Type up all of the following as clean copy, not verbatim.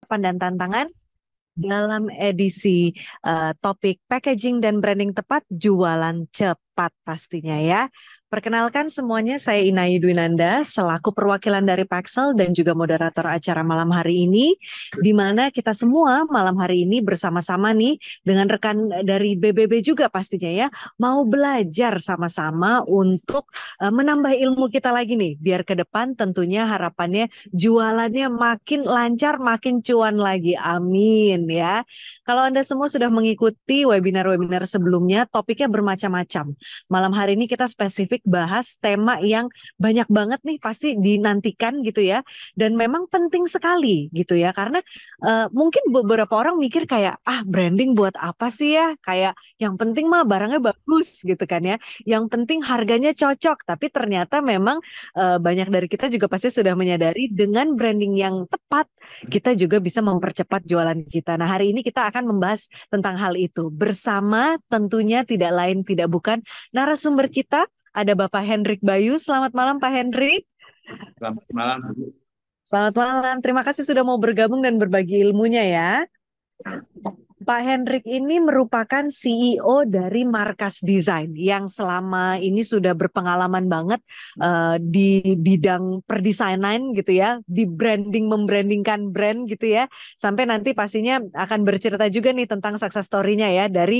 dan tantangan dalam edisi topik packaging dan branding tepat, jualan cepat pastinya ya. Perkenalkan semuanya, saya Inai Dwinanda selaku perwakilan dari Paxel dan juga moderator acara malam hari ini, di mana kita semua malam hari ini bersama-sama nih dengan rekan dari BBB juga pastinya ya, mau belajar sama-sama untuk menambah ilmu kita lagi nih, biar ke depan tentunya harapannya jualannya makin lancar, makin cuan lagi. Amin ya. Kalau Anda semua sudah mengikuti webinar-webinar sebelumnya, topiknya bermacam-macam. Malam hari ini kita spesifik bahas tema yang banyak banget nih pasti dinantikan gitu ya. Dan memang penting sekali gitu ya. Karena mungkin beberapa orang mikir kayak, branding buat apa sih ya? Kayak yang penting mah barangnya bagus gitu kan ya. Yang penting harganya cocok. Tapi ternyata memang banyak dari kita juga pasti sudah menyadari dengan branding yang tepat, kita juga bisa mempercepat jualan kita. Nah, hari ini kita akan membahas tentang hal itu bersama tentunya tidak lain tidak bukan narasumber kita, ada Bapak Hendrik Bayu. Selamat malam Pak Hendrik. Selamat malam, Bu. Selamat malam. Terima kasih sudah mau bergabung dan berbagi ilmunya ya. Pak Hendrik ini merupakan CEO dari Markas Design yang selama ini sudah berpengalaman banget di bidang perdesainan gitu ya, di branding, membrandingkan brand gitu ya, sampai nanti pastinya akan bercerita juga nih tentang success story-nya ya dari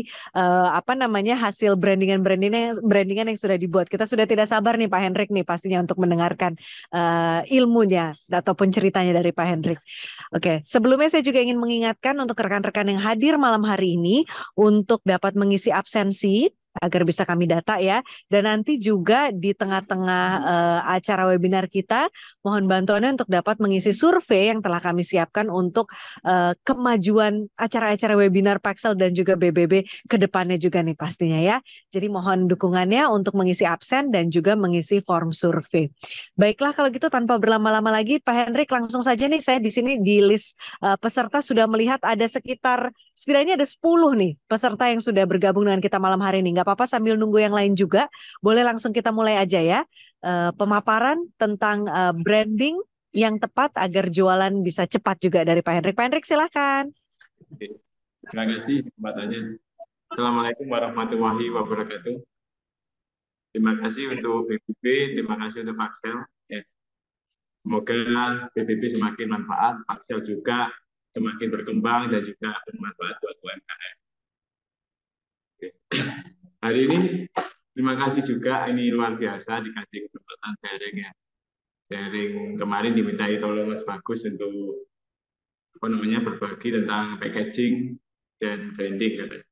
hasil brandingan yang sudah dibuat. Kita sudah tidak sabar nih Pak Hendrik nih pastinya untuk mendengarkan ilmunya ataupun ceritanya dari Pak Hendrik. Oke, sebelumnya saya juga ingin mengingatkan untuk rekan-rekan yang hadir malam hari ini untuk dapat mengisi absensi agar bisa kami data ya. Dan nanti juga di tengah-tengah acara webinar kita, mohon bantuannya untuk dapat mengisi survei yang telah kami siapkan untuk kemajuan acara-acara webinar Paxel dan juga BBB ke depannya juga nih pastinya ya. Jadi mohon dukungannya untuk mengisi absen dan juga mengisi form survei. Baiklah kalau gitu tanpa berlama-lama lagi Pak Hendrik, langsung saja nih, saya di sini di list peserta sudah melihat ada setidaknya ada 10 nih peserta yang sudah bergabung dengan kita malam hari ini. Nggak apa-apa sambil nunggu yang lain juga, boleh langsung kita mulai aja ya. Pemaparan tentang branding yang tepat agar jualan bisa cepat juga dari Pak Hendrik. Pak Hendrik silahkan. Oke. Terima kasih kesempatannya. Assalamualaikum warahmatullahi wabarakatuh. Terima kasih untuk BBB, terima kasih untuk Paxel. Ya. Semoga BBB semakin manfaat, Paxel juga semakin berkembang dan juga bermanfaat buat UMKM. Oke. Hari ini terima kasih juga, ini luar biasa dikasih kesempatan sharing ya. Sharing kemarin dimintai tolong Mas Bagus untuk berbagi tentang packaging dan branding katanya.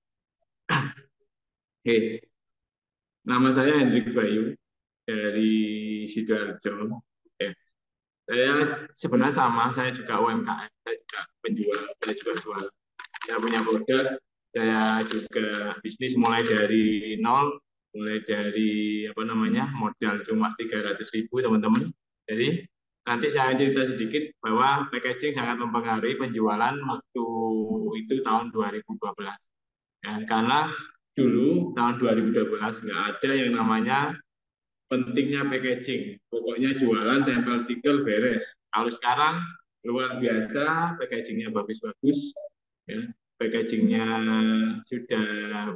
Oke, nama saya Hendrik Bayu dari Sidoarjo. Saya sebenarnya sama, saya juga UMKM, saya juga penjual, saya juga jual. Saya punya produk, saya juga bisnis mulai dari nol, mulai dari modal cuma 300.000 teman-teman. Jadi nanti saya cerita sedikit bahwa packaging sangat mempengaruhi penjualan waktu itu tahun 2012. Ya, karena dulu tahun 2012 nggak ada yang namanya pentingnya packaging. Pokoknya jualan, tempel stiker, beres. Kalau sekarang luar biasa, packagingnya bagus-bagus, ya. Packagingnya sudah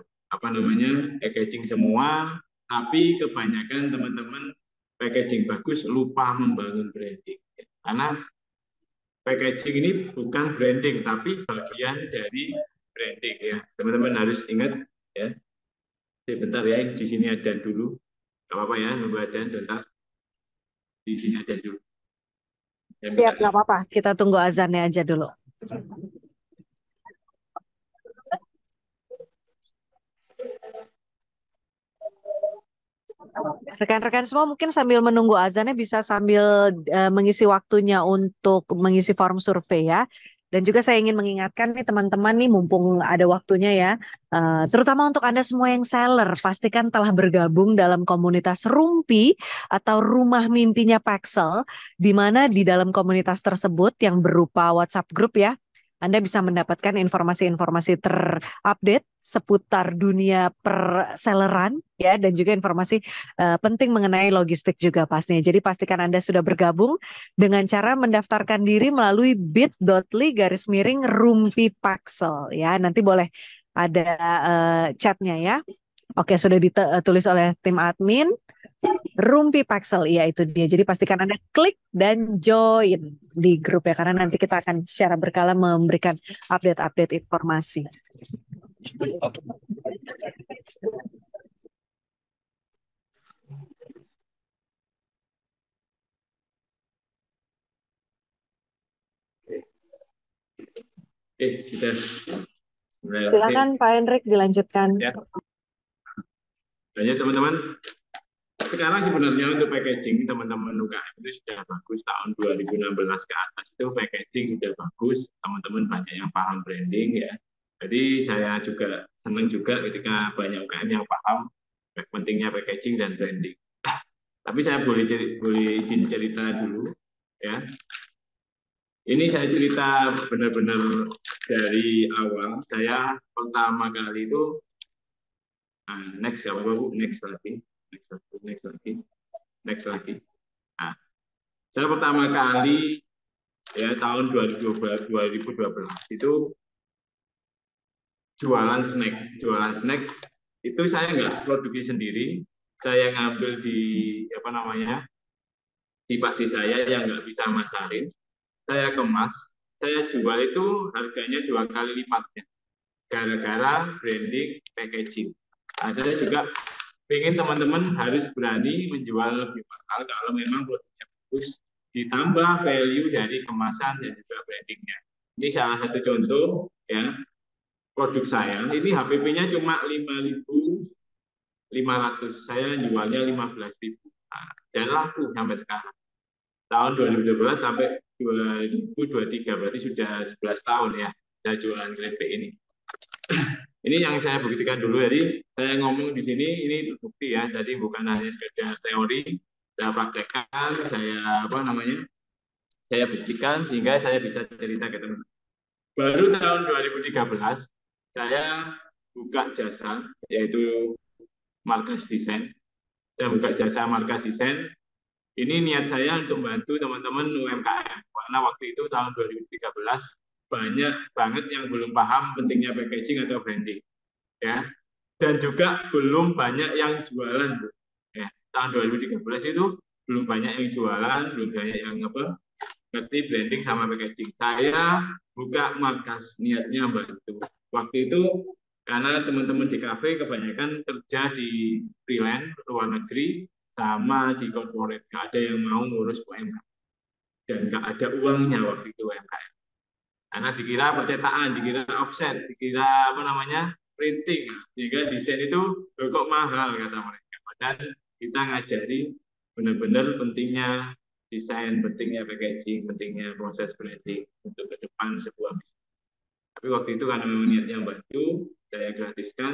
packaging semua, tapi kebanyakan teman-teman packaging bagus lupa membangun branding. Karena packaging ini bukan branding, tapi bagian dari branding ya. Teman-teman harus ingat ya. Sebentar ya, di sini ada dulu. Gak apa-apa ya, nunggu ada bentar. Di sini ada dulu. Siap, nggak apa-apa. Kita tunggu azannya aja dulu. Rekan-rekan semua mungkin sambil menunggu azannya bisa sambil mengisi waktunya untuk mengisi form survei ya. Dan juga saya ingin mengingatkan nih teman-teman nih mumpung ada waktunya ya, terutama untuk Anda semua yang seller, pastikan telah bergabung dalam komunitas Rumpi atau Rumah Mimpinya Paxel, di mana di dalam komunitas tersebut yang berupa WhatsApp group ya, Anda bisa mendapatkan informasi-informasi terupdate seputar dunia perselleran ya, dan juga informasi penting mengenai logistik juga pastinya. Jadi pastikan Anda sudah bergabung dengan cara mendaftarkan diri melalui bit.ly/Rumpi Paxel ya. Nanti boleh ada chatnya ya. Oke, sudah ditulis oleh tim admin. Rumpi Paxel, iya itu dia. Jadi pastikan Anda klik dan join di grup ya, karena nanti kita akan secara berkala memberikan update-update informasi. Sudah. Silakan Pak Hendrik dilanjutkan. Ya. Banyak teman-teman. Sekarang sebenarnya untuk packaging teman-teman UKM itu sudah bagus. Tahun 2016 ke atas itu packaging sudah bagus. Teman-teman banyak yang paham branding ya. Jadi saya juga senang juga ketika banyak UKM yang paham pentingnya packaging dan branding. Tapi saya boleh izin cerita dulu ya. Ini saya cerita benar-benar dari awal. Saya pertama kali itu next ya Bu, next lagi. Nah, saya pertama kali ya tahun 2012 itu jualan snack itu saya nggak produksi sendiri, saya ngambil di apa namanya di pakde saya yang nggak bisa masarin, saya kemas, saya jual itu harganya 2 kali lipatnya, gara-gara branding packaging. Nah, saya juga ingin teman-teman harus berani menjual lebih mahal kalau memang produknya bagus, ditambah value dari kemasan dan juga brandingnya. Ini salah satu contoh ya produk saya. Ini HPP-nya cuma 5.500, saya jualnya 15.000 dan laku sampai sekarang. Tahun 2012 sampai 2023 berarti sudah 11 tahun ya saya jualan keripik ini. Ini yang saya buktikan dulu. Jadi saya ngomong di sini ini bukti ya. Jadi bukan hanya sekedar teori, saya praktekkan, saya buktikan sehingga saya bisa cerita ke teman. Baru tahun 2013 saya buka jasa yaitu markas desain. Saya buka jasa markas desain. Ini niat saya untuk membantu teman-teman UMKM karena waktu itu tahun 2013 banyak banget yang belum paham pentingnya packaging atau branding ya, dan juga belum banyak yang jualan ya. Tahun 2013 itu belum banyak yang jualan, belum banyak yang ngerti branding sama packaging. Saya buka markas niatnya bantu. Waktu itu karena teman-teman di kafe kebanyakan kerja di freelance luar negeri sama di corporate, nggak ada yang mau ngurus UMKM dan nggak ada uangnya waktu itu UMKM. Karena dikira percetakan, dikira offset, dikira printing, sehingga desain itu kok mahal kata mereka. Dan kita ngajari benar-benar pentingnya desain, pentingnya packaging, pentingnya proses branding untuk ke depan sebuah bisnis. Tapi waktu itu karena memang niatnya bantu, saya gratiskan,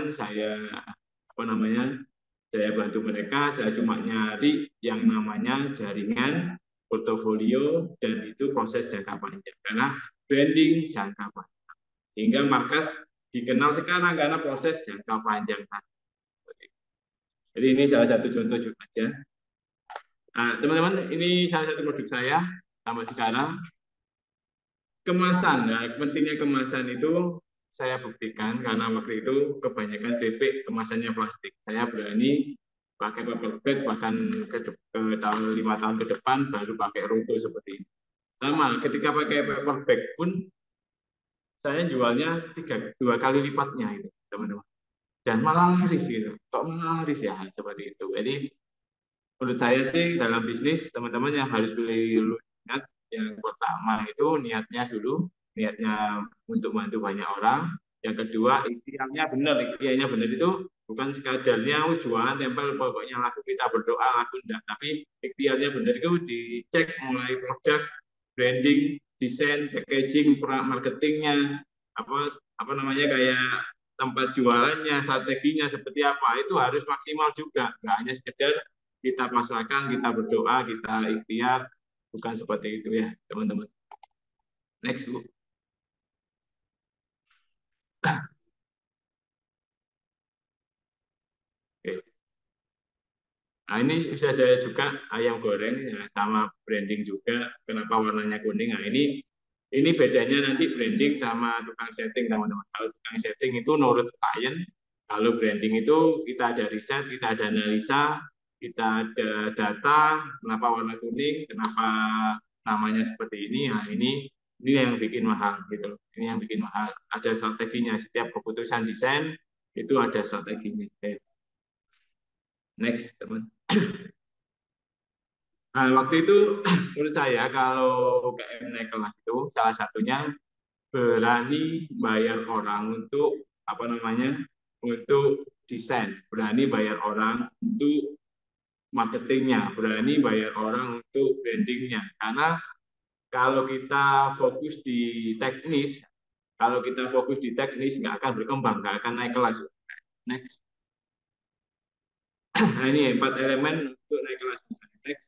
saya bantu mereka, saya cuma nyari yang namanya jaringan, portofolio, dan itu proses jangka panjang. Karena branding jangka panjang. Sehingga markas dikenal sekarang karena proses jangka panjang. Jadi ini salah satu contoh juga aja. Nah, teman-teman, ini salah satu produk saya sampai sekarang. Kemasan, nah, pentingnya kemasan itu saya buktikan karena waktu itu kebanyakan keripik kemasannya plastik. Saya berani pakai paper bag, bahkan ke tahun 5 tahun ke depan baru pakai rute seperti ini. Sama, ketika pakai paper bag pun saya jualnya 2 kali lipatnya itu, teman-teman. Dan malah laris gitu. Kok malah laris ya seperti itu. Jadi menurut saya sih dalam bisnis teman-teman yang harus beli ingat yang pertama itu niatnya dulu, niatnya untuk bantu banyak orang. Yang kedua ikhtiarnya benar itu bukan sekadarnya jualan tempel pokoknya laku kita berdoa laku enggak, tapi ikhtiarnya benar itu dicek mulai produk, branding, desain, packaging, marketingnya, apa kayak tempat jualannya, strateginya seperti apa itu harus maksimal juga, nggak hanya sekedar kita pasrahkan, kita berdoa, kita ikhtiar, bukan seperti itu ya teman-teman. Next Bu. Nah, ini bisa saya juga ayam goreng ya, sama branding juga. Kenapa warnanya kuning? Nah, ini bedanya nanti branding sama tukang setting, teman-teman. Kalau tukang setting itu nurut klien, kalau branding itu kita ada riset, kita ada analisa, kita ada data, kenapa warna kuning, kenapa namanya seperti ini. Nah, ini yang bikin mahal gitu loh. Ini yang bikin mahal. Ada strateginya. Setiap keputusan desain itu ada strateginya. Oke. Next, teman. Nah, waktu itu menurut saya kalau UKM naik kelas itu salah satunya berani bayar orang untuk apa namanya untuk desain, berani bayar orang untuk marketingnya, berani bayar orang untuk brandingnya. Karena kalau kita fokus di teknis, kalau kita fokus di teknis nggak akan berkembang, nggak akan naik kelas. Next. Nah, ini 4 elemen untuk naik kelas. Next,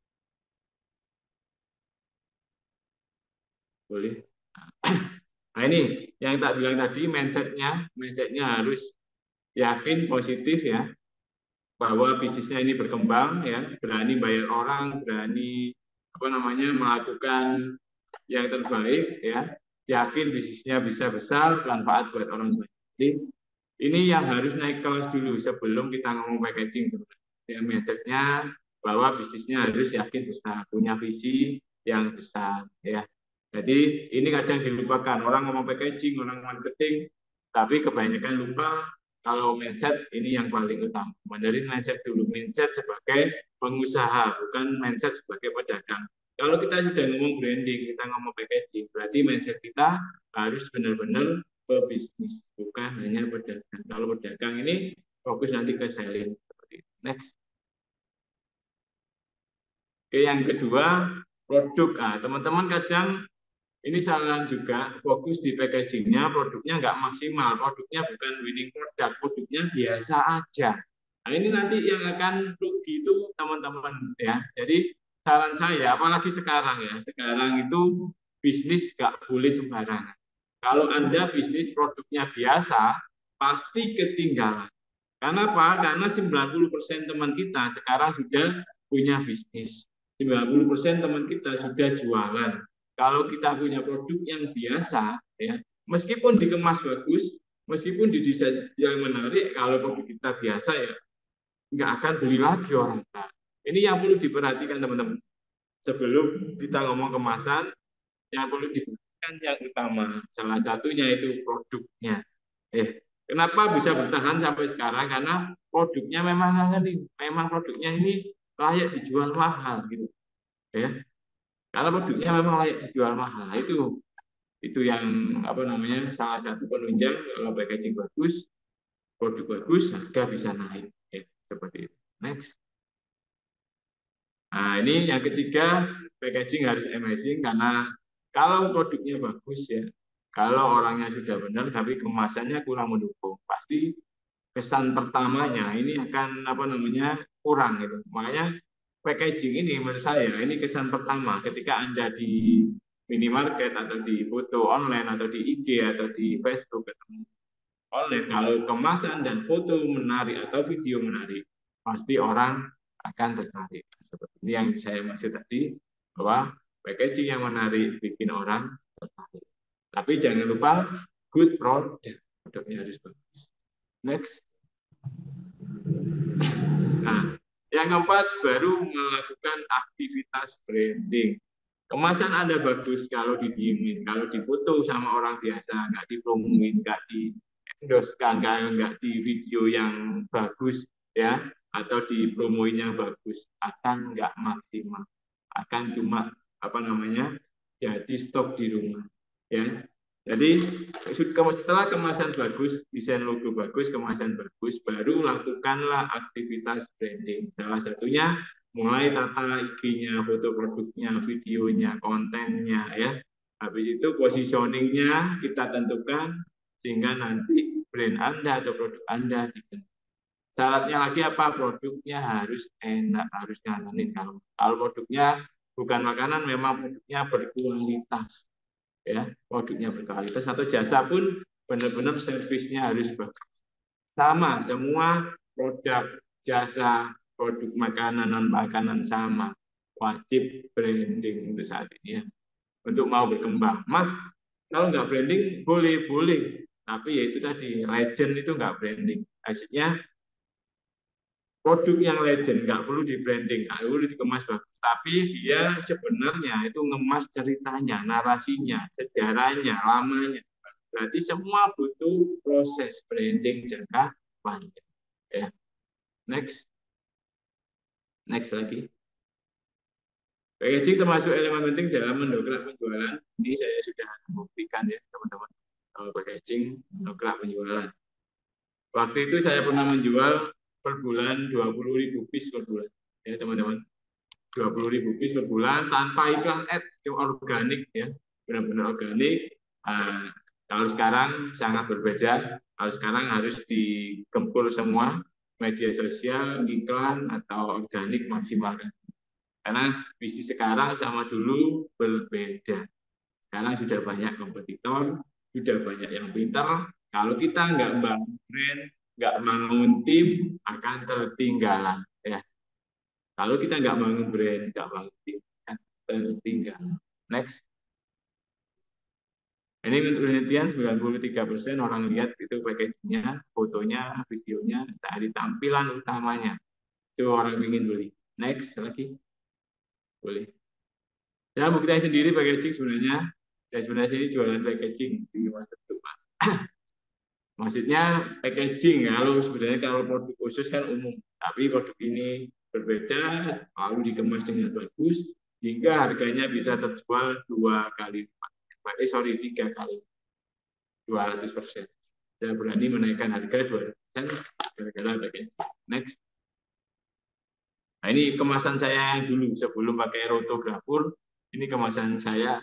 boleh. Nah, ini yang tak bilang tadi, mindsetnya harus yakin positif ya, bahwa bisnisnya ini berkembang ya, berani bayar orang, berani apa namanya melakukan yang terbaik ya, yakin bisnisnya bisa besar, bermanfaat buat orang banyak. Jadi ini yang harus naik kelas dulu sebelum kita ngomong packaging sebenarnya. Ya, mindsetnya bahwa bisnisnya harus yakin besar, punya visi yang besar ya. Jadi ini kadang dilupakan, orang ngomong packaging, orang marketing, tapi kebanyakan lupa kalau mindset ini yang paling utama. Benerin mindset dulu, mindset sebagai pengusaha, bukan mindset sebagai pedagang. Kalau kita sudah ngomong branding, kita ngomong packaging, berarti mindset kita harus benar-benar pebisnis, bukan hanya pedagang. Kalau pedagang ini fokus nanti ke selling. Next. Oke, yang kedua, produk. Nah, teman-teman kadang ini salah juga, fokus di packagingnya, produknya nggak maksimal, produknya bukan winning product, produknya biasa aja. Nah, ini nanti yang akan rugi itu teman-teman ya. Jadi saran saya, apalagi sekarang ya, sekarang itu bisnis nggak boleh sembarangan. Kalau Anda bisnis produknya biasa, pasti ketinggalan. Karena apa? Karena 90% teman kita sekarang sudah punya bisnis. 90% teman kita sudah jualan. Kalau kita punya produk yang biasa, ya, meskipun dikemas bagus, meskipun didesain yang menarik, kalau produk kita biasa ya nggak akan beli lagi orang. Nah, ini yang perlu diperhatikan teman-teman. Sebelum kita ngomong kemasan, yang perlu diperhatikan yang utama, salah satunya itu produknya. Kenapa bisa bertahan sampai sekarang? Karena produknya memang produknya ini layak dijual mahal gitu, ya. Karena produknya memang layak dijual mahal. Nah, itu yang apa namanya salah satu penunjang kalau packaging bagus, produk bagus, harga bisa naik. Ya, seperti itu. Next. Nah, ini yang ketiga, packaging harus amazing karena kalau produknya bagus ya, kalau orangnya sudah benar tapi kemasannya kurang mendukung, pasti kesan pertamanya ini akan apa namanya kurang gitu. Makanya packaging ini menurut saya ini kesan pertama ketika Anda di minimarket atau di foto online atau di IG atau di Facebook ketemu online, kalau kemasan dan foto menarik atau video menarik, pasti orang akan tertarik. Seperti ini yang saya maksud tadi, bahwa packaging yang menarik bikin orang tertarik. Tapi jangan lupa good product, produknya harus bagus. Next. Nah, yang keempat baru melakukan aktivitas branding. Kemasan Anda bagus kalau didiemin, kalau difoto sama orang biasa, nggak dipromoin, nggak di endorsekan, nggak di video yang bagus, ya, atau dipromoin yang bagus, akan nggak maksimal, akan cuma apa namanya jadi stok di rumah, ya. Jadi setelah kemasan bagus, desain logo bagus, kemasan bagus, baru lakukanlah aktivitas branding. Salah satunya mulai tata IG-nya, foto produknya, videonya, kontennya ya. Habis itu positioningnya kita tentukan sehingga nanti brand Anda atau produk Anda dikenal. Syaratnya lagi apa? Produknya harus enak, harus nyananin. Kalau produknya bukan makanan, memang produknya berkualitas ya, produknya berkualitas atau jasa pun benar-benar servisnya harus bagus. Sama semua produk jasa produk makanan, non makanan sama. Wajib branding untuk saat ini ya. Untuk mau berkembang. Mas, kalau nggak branding boleh. Tapi ya itu tadi, legend itu nggak branding. Maksudnya produk yang legend nggak perlu di branding, nggak perlu dikemas bagus. Tapi dia sebenarnya itu ngemas ceritanya, narasinya, sejarahnya, lamanya. Berarti semua butuh proses branding jangka panjang. Ya. Next lagi. Packaging termasuk elemen penting dalam mendongkrak penjualan. Ini saya sudah buktikan ya teman-teman. Kalau packaging mendongkrak penjualan. Waktu itu saya pernah menjual per bulan 20.000 piece per bulan. Ya teman-teman. 20.000 piece per bulan tanpa iklan ads, yang organik ya. Benar-benar organik. Kalau sekarang sangat berbeda. Kalau sekarang harus digempur semua media sosial, iklan atau organik maksimalkan. Karena bisnis sekarang sama dulu berbeda. Sekarang sudah banyak kompetitor, sudah banyak yang pintar. Kalau kita nggak membangun brand, nggak membangun tim, akan tertinggalan. Ya. Kalau kita nggak bangun brand, nggak bangun tim, akan tertinggalan. Next. Ini untuk penelitian 93% orang lihat itu packagingnya, fotonya, videonya, dari tampilan utamanya. Itu orang ingin beli. Next lagi. Boleh. Ya, buktinya sendiri packaging sebenarnya. Dan sebenarnya sini jualan packaging di masa depan. Maksudnya packaging, kalau sebenarnya kalau produk khusus kan umum. Tapi produk ini berbeda, lalu dikemas dengan bagus, hingga harganya bisa terjual 2 kali lipat. Tiga kali 200%. Saya berani menaikkan harga 200% gara-gara packaging. Next. Nah, ini kemasan saya yang dulu sebelum pakai rotografur. Ini kemasan saya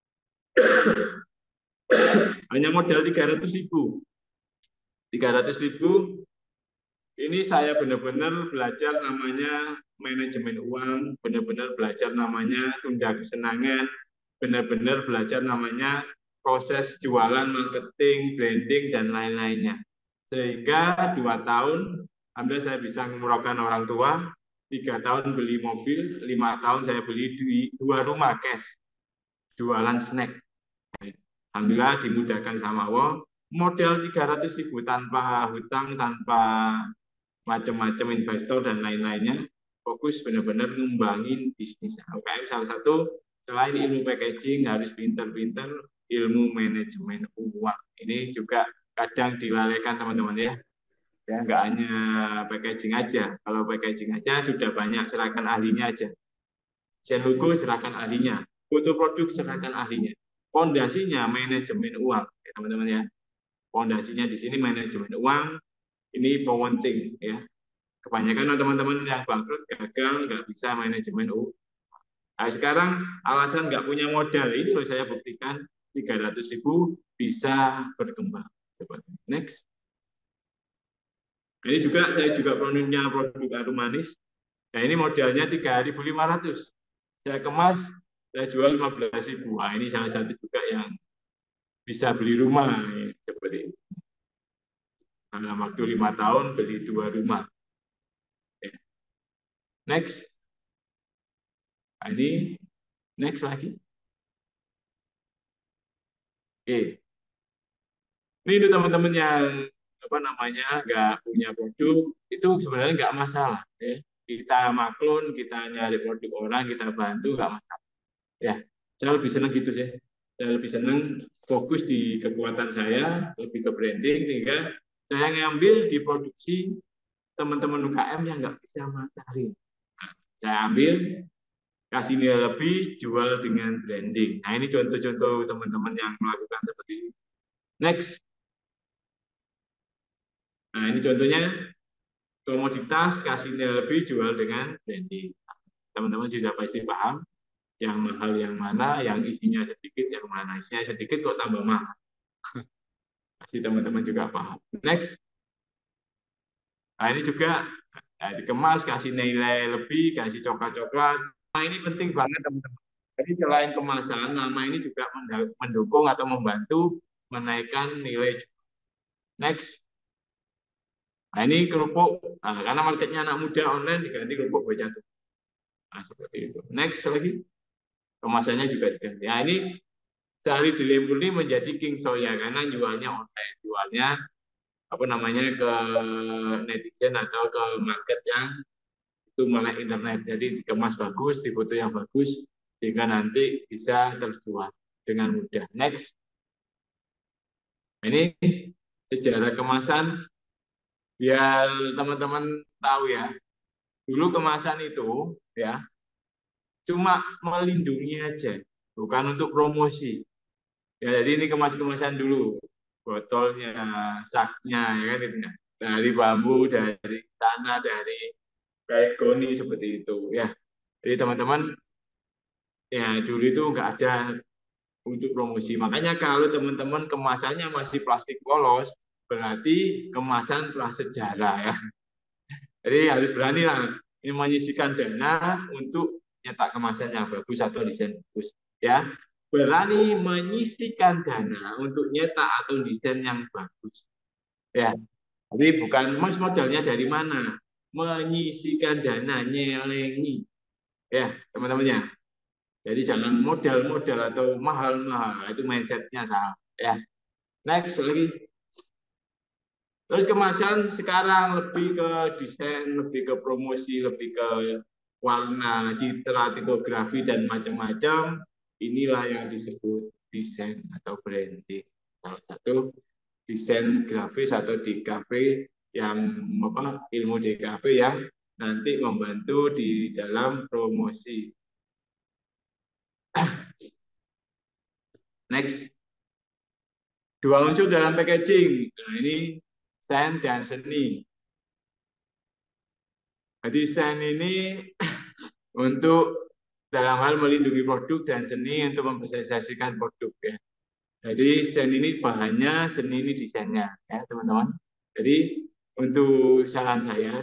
hanya modal 300.000. 300.000 ini saya benar-benar belajar namanya manajemen uang, benar-benar belajar namanya tunda kesenangan, benar-benar belajar namanya proses jualan, marketing, branding, dan lain-lainnya. Sehingga 2 tahun, Alhamdulillah saya bisa mengumrohkan orang tua, 3 tahun beli mobil, 5 tahun saya beli 2 rumah cash, jualan snack. Alhamdulillah dimudahkan sama Allah, modal 300.000 tanpa hutang, tanpa macam-macam investor dan lain-lainnya, fokus benar-benar ngembangin bisnis. UKM salah satu, selain ilmu packaging harus pintar-pintar ilmu manajemen uang. Ini juga kadang dilalaikan teman-teman ya. Ya, nggak hanya packaging aja. Kalau packaging aja sudah banyak, serahkan ahlinya aja. Desain logo serahkan ahlinya. Foto produk serahkan ahlinya. Pondasinya manajemen uang, ya, teman-teman ya. Pondasinya di sini manajemen uang. Ini penting ya. Kebanyakan teman-teman yang bangkrut gagal nggak bisa manajemen uang. Nah, sekarang alasan nggak punya modal ini loh saya buktikan 300.000 bisa berkembang. Next. Ini juga saya juga punya produk harum manis. Nah ini modalnya 3.500. Saya kemas, saya jual 15.000. Nah, ini salah satu juga yang bisa beli rumah seperti ini. Dalam waktu 5 tahun beli 2 rumah. Next. Nah, ini next lagi. Oke. Ini itu teman-teman yang nggak punya produk, itu sebenarnya nggak masalah. Ya. Kita maklun, kita nyari produk orang, kita bantu, nggak masalah. Ya, saya lebih senang gitu sih. Saya lebih senang fokus di kekuatan saya, lebih ke branding, sehingga saya ngambil di produksi teman-teman UKM yang nggak bisa matahari. Nah, saya ambil, kasih nilai lebih, jual dengan branding. Nah, ini contoh-contoh teman-teman yang melakukan seperti ini. Next. Nah, ini contohnya komoditas, kasih nilai lebih, jual dengan branding. Teman-teman sudah pasti paham yang mahal yang mana, yang isinya sedikit, yang mana isinya sedikit kok tambah mahal. Pasti teman-teman juga paham. Next. Nah, ini juga dikemas, kasih nilai lebih, kasih coklat-coklat. Nah, ini penting banget teman-teman. Jadi selain kemasan, nama ini juga mendukung atau membantu menaikkan nilai. Next. Nah, ini kerupuk, nah, karena marketnya anak muda online diganti kerupuk bocah tua. Nah, seperti itu. Next lagi, kemasannya juga diganti. Nah, ini Sehari Dilempur ini menjadi King Soya karena jualnya online, jualnya apa namanya ke netizen atau ke market yang itu melek internet. Jadi dikemas bagus, difoto yang bagus, sehingga nanti bisa terjual dengan mudah. Next, ini sejarah kemasan biar teman-teman tahu ya. Dulu kemasan itu ya cuma melindungi aja, bukan untuk promosi. Ya, jadi ini kemas-kemasan dulu, botolnya, saknya, ya kan itu ya. Dari bambu, dari tanah, dari kayak goni seperti itu ya. Jadi teman-teman ya dulu itu nggak ada untuk promosi. Makanya kalau teman-teman kemasannya masih plastik polos, berarti kemasan prasejarah ya. Jadi harus berani lah ini menyisikan dana untuk nyetak kemasan yang bagus atau desain bagus ya. Berani menyisikan dana untuk nyetak atau desain yang bagus ya. Jadi bukan mas modalnya dari mana, menyisikan dana nyelengi ya teman-temannya. Jadi jangan modal-modal atau mahal-mahal, itu mindsetnya salah ya. Next lagi. Terus kemasan sekarang lebih ke desain, lebih ke promosi, lebih ke warna, citra, tipografi, dan macam-macam. Inilah yang disebut desain atau branding. Salah satu desain grafis atau DKV yang apa, ilmu DKV yang nanti membantu di dalam promosi. Next. Dua unsur dalam packaging. Nah, ini desain dan seni. Jadi desain ini untuk dalam hal melindungi produk dan seni untuk memvisualisasikan produk ya. Jadi desain ini bahannya, seni ini desainnya ya teman-teman. Jadi untuk saran saya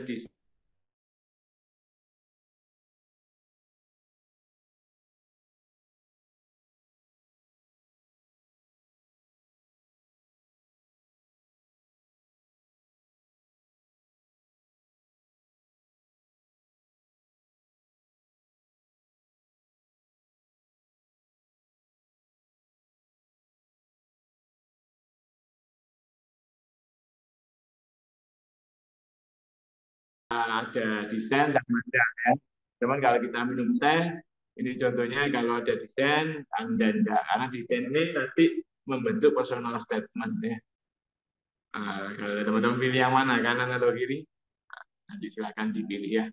ada desain dan ada ya. Cuman kalau kita minum teh, ini contohnya kalau ada desain dan enggak. Karena desain ini nanti membentuk personal statement ya. Kalau teman-teman pilih yang mana, kanan atau kiri, nanti silakan dipilih ya.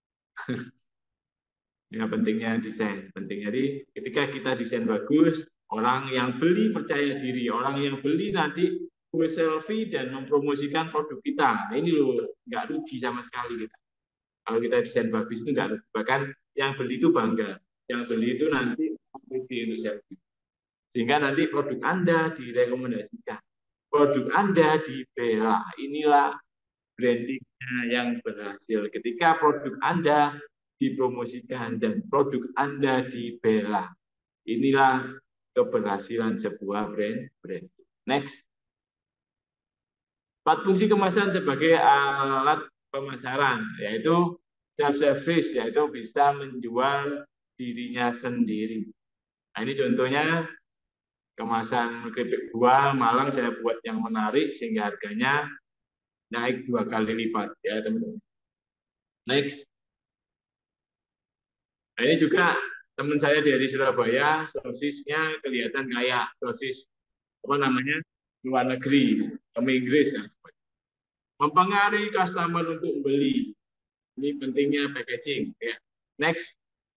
Ya, pentingnya desain, penting. Jadi ketika kita desain bagus, orang yang beli percaya diri, orang yang beli nanti gue selfie dan mempromosikan produk kita. Nah, ini loh, nggak rugi sama sekali kita. Kalau kita desain bagus itu nggak rugi. Bahkan yang beli itu bangga, yang beli itu nanti untuk selfie. Sehingga nanti produk Anda direkomendasikan, produk Anda dibela. Inilah brandingnya yang berhasil. Ketika produk Anda dipromosikan dan produk Anda dibela. Inilah keberhasilan sebuah brand. Next. 4 fungsi kemasan sebagai alat pemasaran, yaitu self-service, yaitu bisa menjual dirinya sendiri. Nah, ini contohnya kemasan keripik buah Malang saya buat yang menarik sehingga harganya naik 2 kali lipat ya teman-teman. Next. Nah, ini juga teman saya dari Surabaya, sosisnya kelihatan kayak sosis apa namanya luar negeri, Inggris ya. Mempengaruhi customer untuk beli. Ini pentingnya packaging. Ya. Next.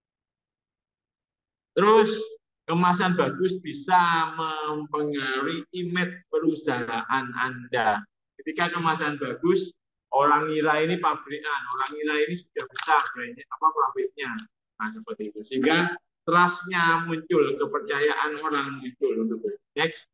Terus kemasan bagus bisa mempengaruhi image perusahaan Anda. Ketika kemasan bagus, orang ngira ini pabrikan, orang ngira ini sudah besar brandnya, apa pabriknya. Nah, seperti itu. Sehingga trust-nya muncul, kepercayaan orang muncul untuk next.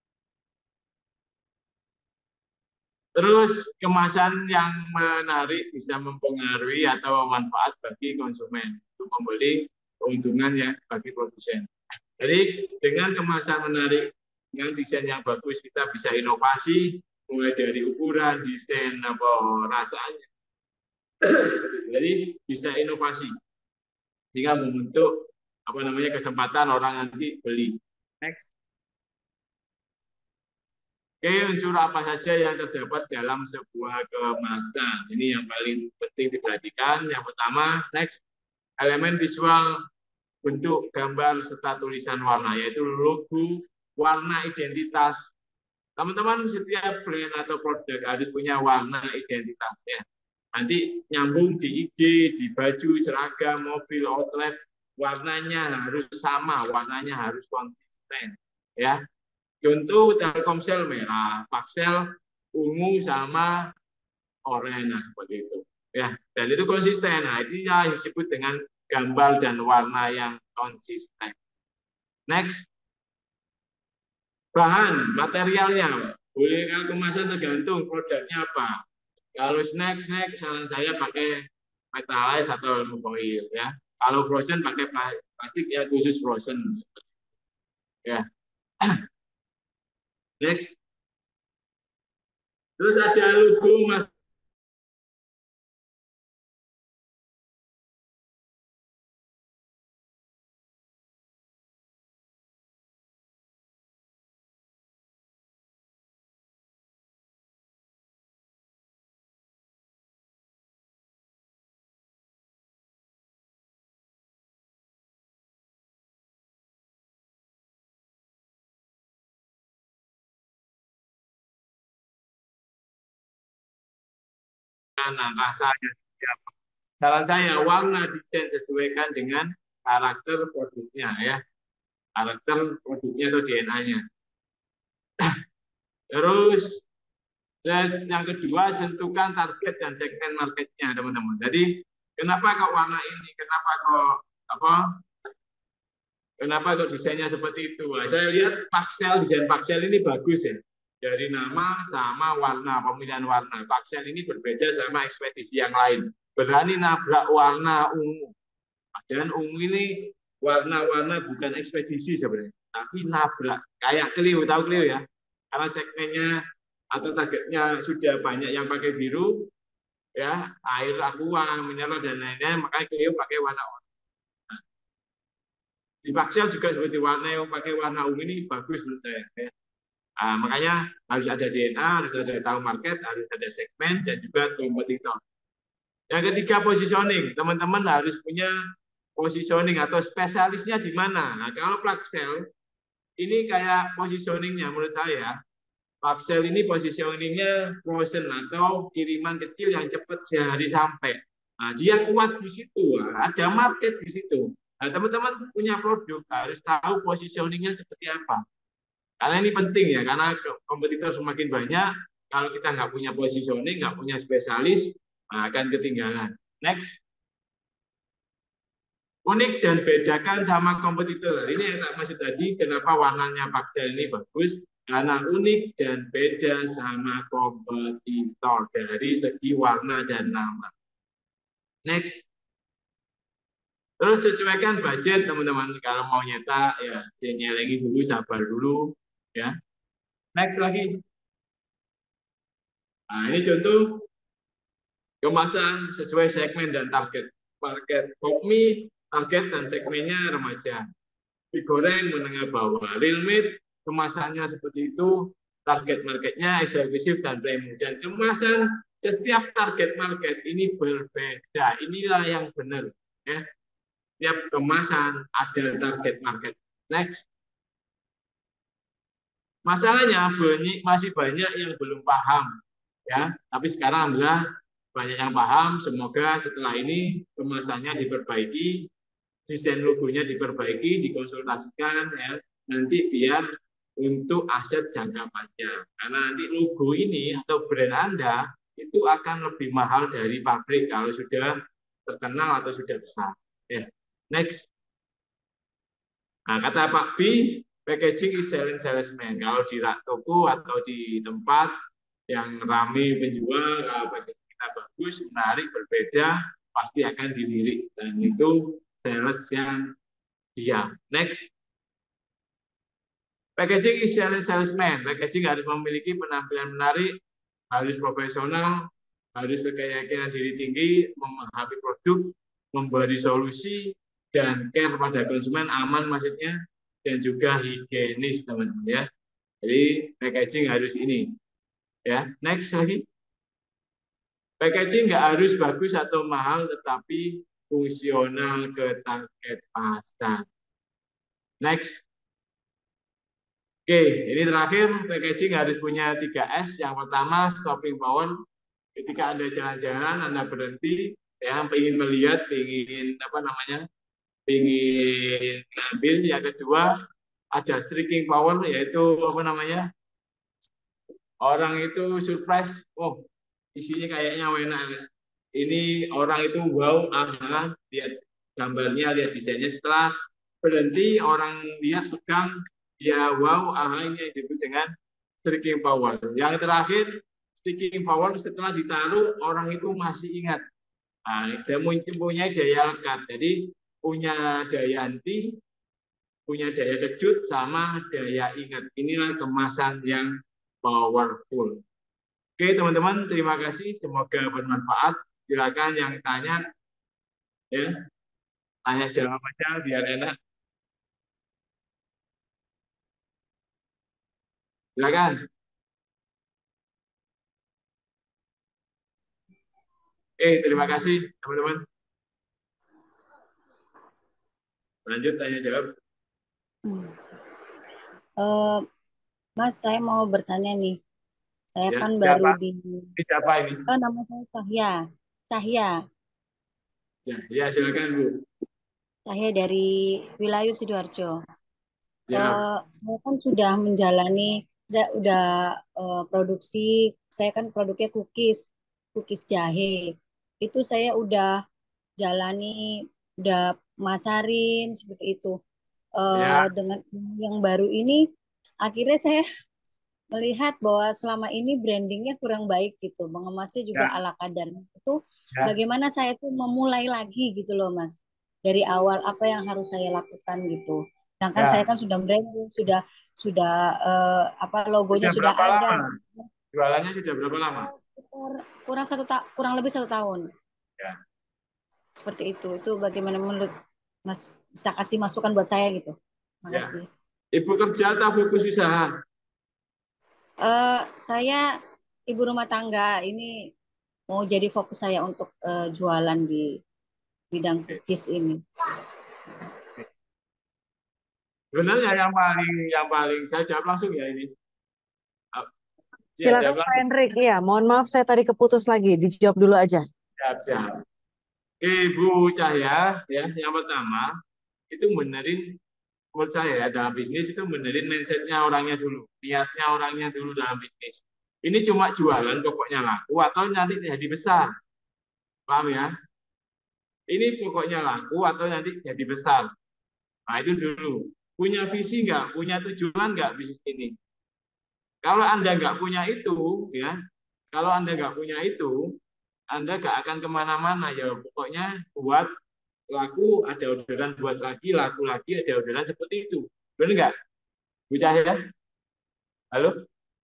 Terus kemasan yang menarik bisa mempengaruhi atau manfaat bagi konsumen untuk membeli keuntungan ya bagi produsen. Jadi dengan kemasan menarik, dengan desain yang bagus kita bisa inovasi, mulai dari ukuran, desain, apa rasanya. Jadi bisa inovasi sehingga membentuk apa namanya kesempatan orang nanti beli. Next. Oke, unsur apa saja yang terdapat dalam sebuah kemasan? Ini yang paling penting diperhatikan. Yang pertama, next, elemen visual, bentuk, gambar, serta tulisan warna, yaitu logo, warna, identitas. Teman-teman, setiap brand atau produk harus punya warna identitasnya. Nanti nyambung di IG, di baju, seragam, mobil, outlet, warnanya harus sama, warnanya harus konsisten. Ya, contoh Telkomsel merah, Paksel ungu sama oranye, nah, seperti itu. Ya, dan itu konsisten. Nah, ini yang disebut dengan gambar dan warna yang konsisten. Next, bahan materialnya. Boleh kalau kemasan tergantung produknya apa. Kalau snack, saran saya pakai metalize atau aluminum foil ya. Kalau frozen pakai plastik ya khusus frozen. Ya. Next. Terus ada logo Mas. Nah, rasanya. Saran saya warna desain sesuaikan dengan karakter produknya ya. Karakter produknya atau DNA-nya. Terus yang kedua, sentuhkan target dan segmen marketnya, teman-teman. Jadi, kenapa kok warna ini? Kenapa kok desainnya seperti itu? Nah, saya lihat desain Paksel ini bagus ya. Dari nama sama warna, pemilihan warna. Paksel ini berbeda sama ekspedisi yang lain. Berani nabrak warna ungu. Dan ungu ini warna-warna bukan ekspedisi sebenarnya, tapi nabrak. Kayak Clio, tahu Clio ya? Karena segmennya atau targetnya sudah banyak yang pakai biru, ya air aqua, mineral dan lain-lain, makanya Clio pakai warna oranye. Di Paksel juga seperti warna yang pakai warna ungu ini bagus menurut saya. Ya. Nah, makanya harus ada DNA, harus ada tahu market, harus ada segmen dan juga kompetitor. Yang ketiga positioning, teman-teman harus punya positioning atau spesialisnya di mana. Nah, kalau Paksel ini kayak positioningnya menurut saya, Paksel ini positioningnya frozen atau kiriman kecil yang cepat sehari sampai. Nah, dia kuat di situ, ada market di situ. Nah, teman-teman punya produk harus tahu positioningnya seperti apa. Karena ini penting ya, karena kompetitor semakin banyak, kalau kita nggak punya positioning, nggak punya spesialis, akan ketinggalan. Next. Unik dan bedakan sama kompetitor. Ini yang tak maksud tadi, kenapa warnanya Paksel ini bagus, karena unik dan beda sama kompetitor dari segi warna dan nama. Next. Terus sesuaikan budget teman-teman. Kalau mau nyetak ya lagi dulu, sabar dulu ya. Next lagi. Nah, ini contoh kemasan sesuai segmen dan target. Market Pokmi, target dan segmennya remaja. Digoreng menengah bawah. Real meat kemasannya seperti itu, target marketnya eksklusif dan premium. Dan kemasan setiap target market ini berbeda. Inilah yang benar. Ya. Setiap kemasan ada target market. Next. Masalahnya masih banyak yang belum paham. Ya, tapi sekarang alhamdulillah banyak yang paham. Semoga setelah ini kemasannya diperbaiki, desain logonya diperbaiki, dikonsultasikan ya, nanti biar untuk aset jangka panjang. Karena nanti logo ini atau brand Anda itu akan lebih mahal dari pabrik kalau sudah terkenal atau sudah besar. Ya. Next. Nah, kata Pak B, packaging is selling salesman. Kalau di toko atau di tempat yang ramai penjual, packaging kita bagus, menarik, berbeda, pasti akan dilirik. Dan itu sales yang dia. Next. Packaging is salesman. Packaging harus memiliki penampilan menarik, harus profesional, harus berkeyakinan diri tinggi, memahami produk, memberi solusi, dan care pada konsumen, aman maksudnya, dan juga higienis, teman-teman ya. Jadi packaging harus ini. Ya, next lagi. Packaging nggak harus bagus atau mahal, tetapi fungsional ke target pasar. Next. Oke, ini terakhir, packaging harus punya 3S. Yang pertama, stopping power. Ketika Anda jalan-jalan, Anda berhenti, ya, ingin melihat, ingin apa namanya, ingin ngambil. Yang kedua, ada striking power, yaitu apa namanya, orang itu surprise, oh, isinya kayaknya enak. Ini orang itu wow, aha, lihat gambarnya, lihat desainnya. Setelah berhenti, orang lihat pegang, ya wow, aha, ini yang disebut dengan sticking power. Yang terakhir, sticking power setelah ditaruh, orang itu masih ingat. Nah, dia punya daya lekat. Jadi punya daya anti, punya daya kejut, sama daya ingat. Inilah kemasan yang powerful. Oke, teman-teman, terima kasih. Semoga bermanfaat. Silakan yang tanya, ya, tanya jawab aja biar enak. Silakan. Terima kasih, teman-teman. Lanjut tanya jawab. Mas, saya mau bertanya nih. Saya Ya, kan siapa? baru di... Ini siapa ini? nama saya Cahya. Cahya. Ya, silakan Bu. Cahya dari wilayah Sidoarjo. Ya. Saya kan sudah menjalani, saya udah produksi, saya kan produknya cookies jahe. Itu saya udah jalani, udah masarin seperti itu. Ya. Dengan yang baru ini, akhirnya saya melihat bahwa selama ini brandingnya kurang baik gitu, mengemasnya juga Ya. ala kadar. Itu Ya. bagaimana saya tuh memulai lagi gitu loh Mas. Dari awal apa yang harus saya lakukan gitu. Sedangkan saya Ya. kan sudah branding, sudah apa logonya Sudah sudah berapa ada. lama? Jualannya sudah berapa lama? Kurang lebih 1 tahun. Ya. Seperti itu. Itu bagaimana menurut Mas, bisa kasih masukan buat saya gitu. Ya. Makasih. Ibu kerja atau fokus usaha? Saya ibu rumah tangga, ini mau jadi fokus saya untuk jualan di bidang cookies ini. Sebenarnya yang paling saya jawab langsung ya ini. Ya, Silakan jawab Pak langsung. Hendrik. Ya, mohon maaf saya tadi keputus lagi. Dijawab dulu aja. Siap. Ibu Cahya, ya, yang pertama itu benerin, menurut saya ya, dalam bisnis itu benerin mindsetnya orangnya dulu, niatnya orangnya dulu dalam bisnis. Ini cuma jualan pokoknya laku atau nanti jadi besar, paham ya? Ini pokoknya laku atau nanti jadi besar. Nah itu dulu. Punya visi nggak? Punya tujuan nggak bisnis ini? Kalau Anda nggak punya itu, ya, kalau Anda nggak punya itu, Anda nggak akan kemana-mana ya. Pokoknya buat laku, ada orderan, buat lagi, laku lagi, ada orderan seperti itu. Benar nggak, Bu Cahya? Halo?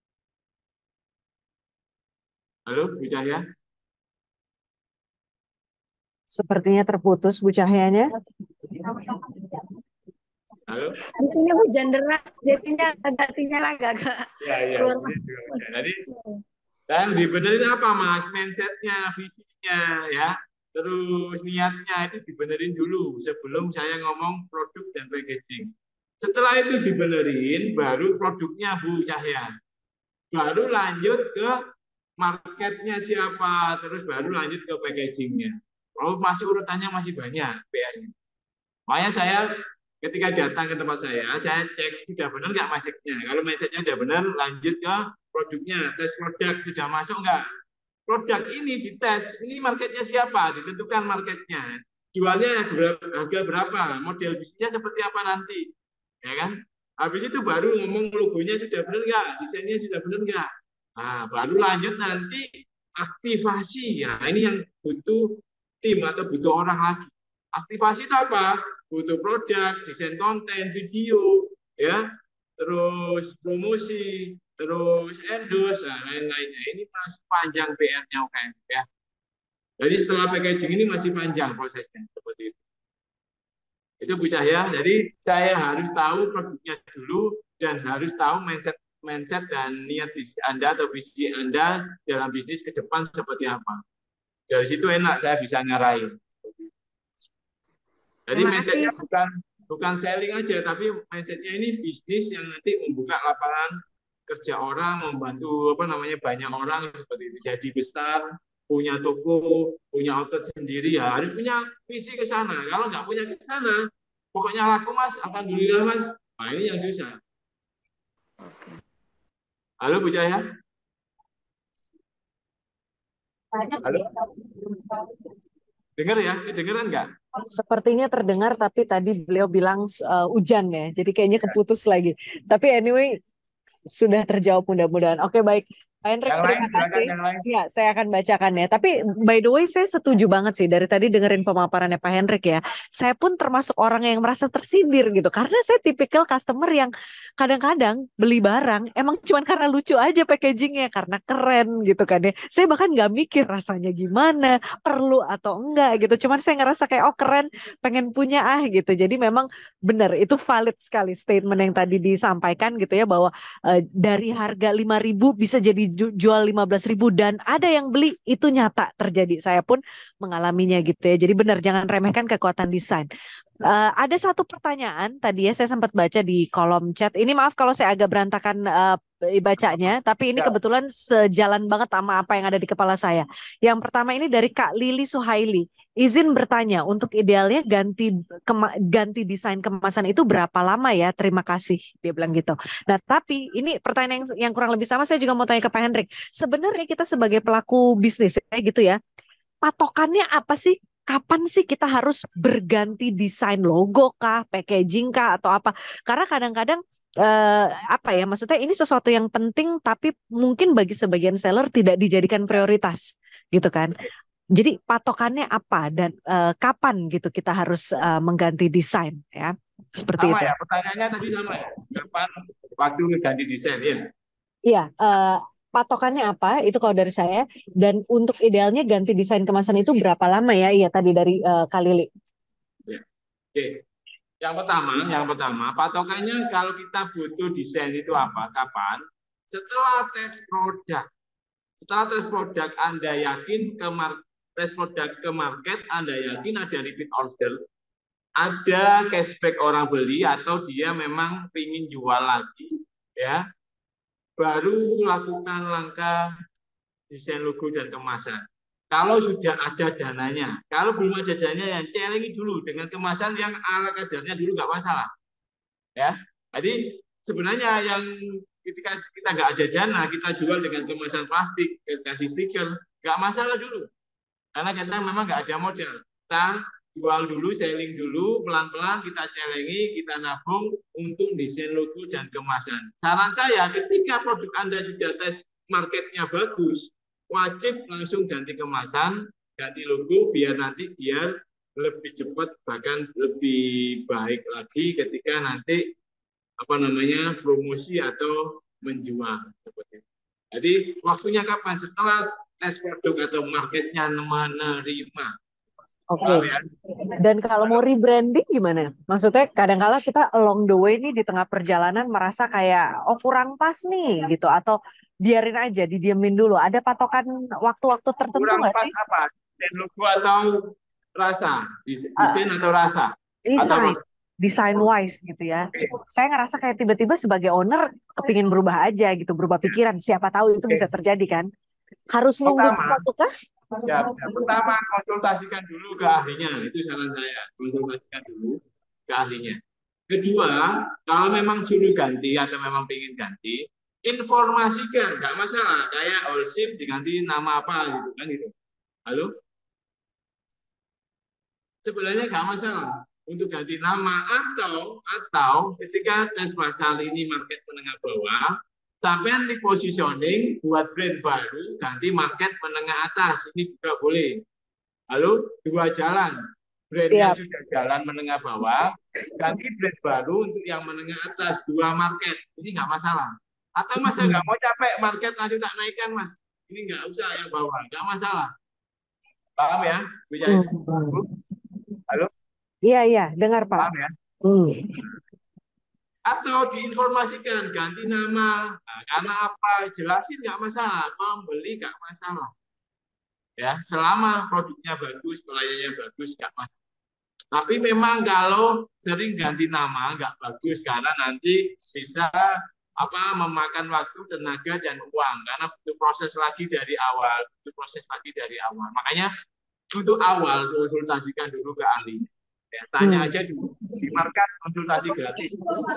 Halo, Bu Cahya? Sepertinya terputus Bu Cahyanya. Halo? Di sini hujan deras, jadinya agak sinyal agak Ya. keluar. Jadi, dan dibenerin apa, Mas? Mindsetnya, visinya, ya. Terus niatnya itu dibenerin dulu sebelum saya ngomong produk dan packaging. Setelah itu dibenerin, baru produknya Bu Cahya. Baru lanjut ke marketnya siapa, terus baru lanjut ke packagingnya. Kalau masih urutannya masih banyak PR-nya. Makanya saya ketika datang ke tempat saya cek sudah benar nggak mindsetnya. Kalau mindsetnya sudah benar, lanjut ke produknya, tes produk sudah masuk nggak. Produk ini dites, ini marketnya siapa, ditentukan marketnya. Jualnya harga berapa, model bisnisnya seperti apa nanti, ya kan? Habis itu baru ngomong logonya sudah benar nggak, desainnya sudah benar nggak. Nah, baru lanjut nanti aktivasi. Nah, ini yang butuh tim atau butuh orang lagi. Aktivasi itu apa? Butuh produk, desain konten, video, ya, terus promosi, terus endorse, dan lain-lainnya. Ini masih panjang PR-nya UKM ya. Jadi setelah packaging ini masih panjang prosesnya seperti itu. Itu Bu Cahya. Jadi saya harus tahu produknya dulu dan harus tahu mindset dan niat bisnis Anda atau visi Anda dalam bisnis ke depan seperti apa. Dari situ enak saya bisa ngarahin. Jadi Terima mindsetnya kasih. bukan selling aja, tapi mindsetnya ini bisnis yang nanti membuka lapangan kerja orang, membantu banyak orang seperti itu. Jadi besar, punya toko, punya outlet sendiri ya harus punya visi ke sana. Kalau nggak punya ke sana, pokoknya laku Mas, alhamdulillah Mas. Nah ini yang susah. Halo Bu Cahya. Halo. Dengar ya? Kedengeran nggak? Sepertinya terdengar, tapi tadi beliau bilang hujan ya, jadi kayaknya keputus lagi. Tapi anyway, sudah terjawab mudah-mudahan. Oke, baik. Pak Hendrik, Yang lain, terima silakan kasih. yang lain. Ya, saya akan bacakan ya. Tapi by the way, saya setuju banget sih dari tadi dengerin pemaparannya Pak Hendrik ya. Saya pun termasuk orang yang merasa tersindir gitu. Karena saya tipikal customer yang kadang-kadang beli barang emang cuma karena lucu aja packagingnya, karena keren gitu kan ya. Saya bahkan nggak mikir rasanya gimana, perlu atau enggak gitu. Cuman saya ngerasa kayak, oh keren, pengen punya gitu. Jadi memang benar, itu valid sekali statement yang tadi disampaikan gitu ya, bahwa dari harga 5.000 bisa jadi jual 15.000 dan ada yang beli, itu nyata terjadi. Saya pun mengalaminya gitu ya. Jadi benar, jangan remehkan kekuatan desain. Ada satu pertanyaan tadi ya, saya sempat baca di kolom chat. Ini maaf kalau saya agak berantakan bacanya, tapi ini Ya. kebetulan sejalan banget sama apa yang ada di kepala saya. Yang pertama ini dari Kak Lili Suhaili. Izin bertanya, untuk idealnya ganti desain kemasan itu berapa lama ya? Terima kasih, dia bilang gitu. Nah, tapi ini pertanyaan yang kurang lebih sama, saya juga mau tanya ke Pak Hendrik. Sebenarnya kita sebagai pelaku bisnis ya gitu ya, patokannya apa sih? Kapan sih kita harus berganti desain logo kah, packaging kah, atau apa? Karena kadang-kadang apa ya, maksudnya ini sesuatu yang penting, tapi mungkin bagi sebagian seller tidak dijadikan prioritas, gitu kan? Jadi patokannya apa dan kapan gitu kita harus mengganti desain ya? Seperti Sama itu. ya, pertanyaannya tadi sama ya. Kapan waktu ganti desain ya? Iya, patokannya apa? Itu kalau dari saya. Dan untuk idealnya ganti desain kemasan itu berapa lama ya? Iya, tadi dari Kak Lili. Ya. Oke. Yang pertama, patokannya kalau kita butuh desain itu apa? Kapan? Setelah tes produk. Setelah tes produk Anda yakin tes produk ke market, Anda yakin ada repeat order, ada cashback orang beli atau dia memang ingin jual lagi, ya, baru lakukan langkah desain logo dan kemasan. Kalau sudah ada dananya, kalau belum ada dananya, yang challenge dulu dengan kemasan yang ala kadarnya dulu nggak masalah, ya. Jadi sebenarnya yang ketika kita nggak ada dana, kita jual dengan kemasan plastik, kasih stiker, nggak masalah dulu, karena kita memang nggak ada modal. Kita jual dulu, selling dulu, pelan-pelan kita celengi, kita nabung untuk desain logo dan kemasan. Saran saya, ketika produk Anda sudah tes marketnya bagus, wajib langsung ganti kemasan, ganti logo, biar lebih cepat, bahkan lebih baik lagi ketika nanti promosi atau menjual seperti itu. Jadi waktunya kapan? Setelah tes produk atau marketnya menerima. Oke. Dan kalau mau rebranding gimana? Maksudnya kadang-kala kita along the way nih di tengah perjalanan merasa kayak, oh kurang pas nih gitu, atau biarin aja, didiemin dulu. Ada patokan waktu-waktu tertentu Kurang nggak pas sih? apa? Desain logo atau rasa? Desain atau rasa? Desain, Atau design wise gitu ya. Saya ngerasa kayak tiba-tiba sebagai owner kepingin berubah aja gitu, berubah pikiran. Siapa tahu itu bisa terjadi kan? Harus nunggu pertama, sesuatu kah? pertama konsultasikan dulu ke ahlinya. Itu saran saya. Konsultasikan dulu ke ahlinya. Kedua, kalau memang suruh ganti atau memang ingin ganti, informasikan, nggak masalah. Kayak all ship diganti nama apa gitu kan gitu. Halo? Sebenarnya nggak masalah untuk ganti nama, atau ketika tes pasar ini market menengah bawah, sampai di positioning buat brand baru ganti market menengah atas, ini juga boleh. Halo, dua jalan. brand yang Siap. sudah jalan menengah bawah, ganti brand baru untuk yang menengah atas, 2 market. Ini nggak masalah. Atau Mas nggak mau capek market langsung tak naikkan Mas. Ini nggak usah yang bawah, nggak masalah. Paham ya? Bu? Halo? Iya, iya, dengar Pak. Paham ya? Hmm. Atau diinformasikan ganti nama. Nah, karena apa? Jelasin nggak masalah. Membeli nggak masalah. Ya, selama produknya bagus, pelayanannya bagus, nggak masalah. Tapi memang kalau sering ganti nama nggak bagus karena nanti bisa memakan waktu, tenaga dan uang karena butuh proses lagi dari awal, Makanya untuk awal konsultasikan dulu ke ahli. Ya, tanya aja di markas konsultasi gratis.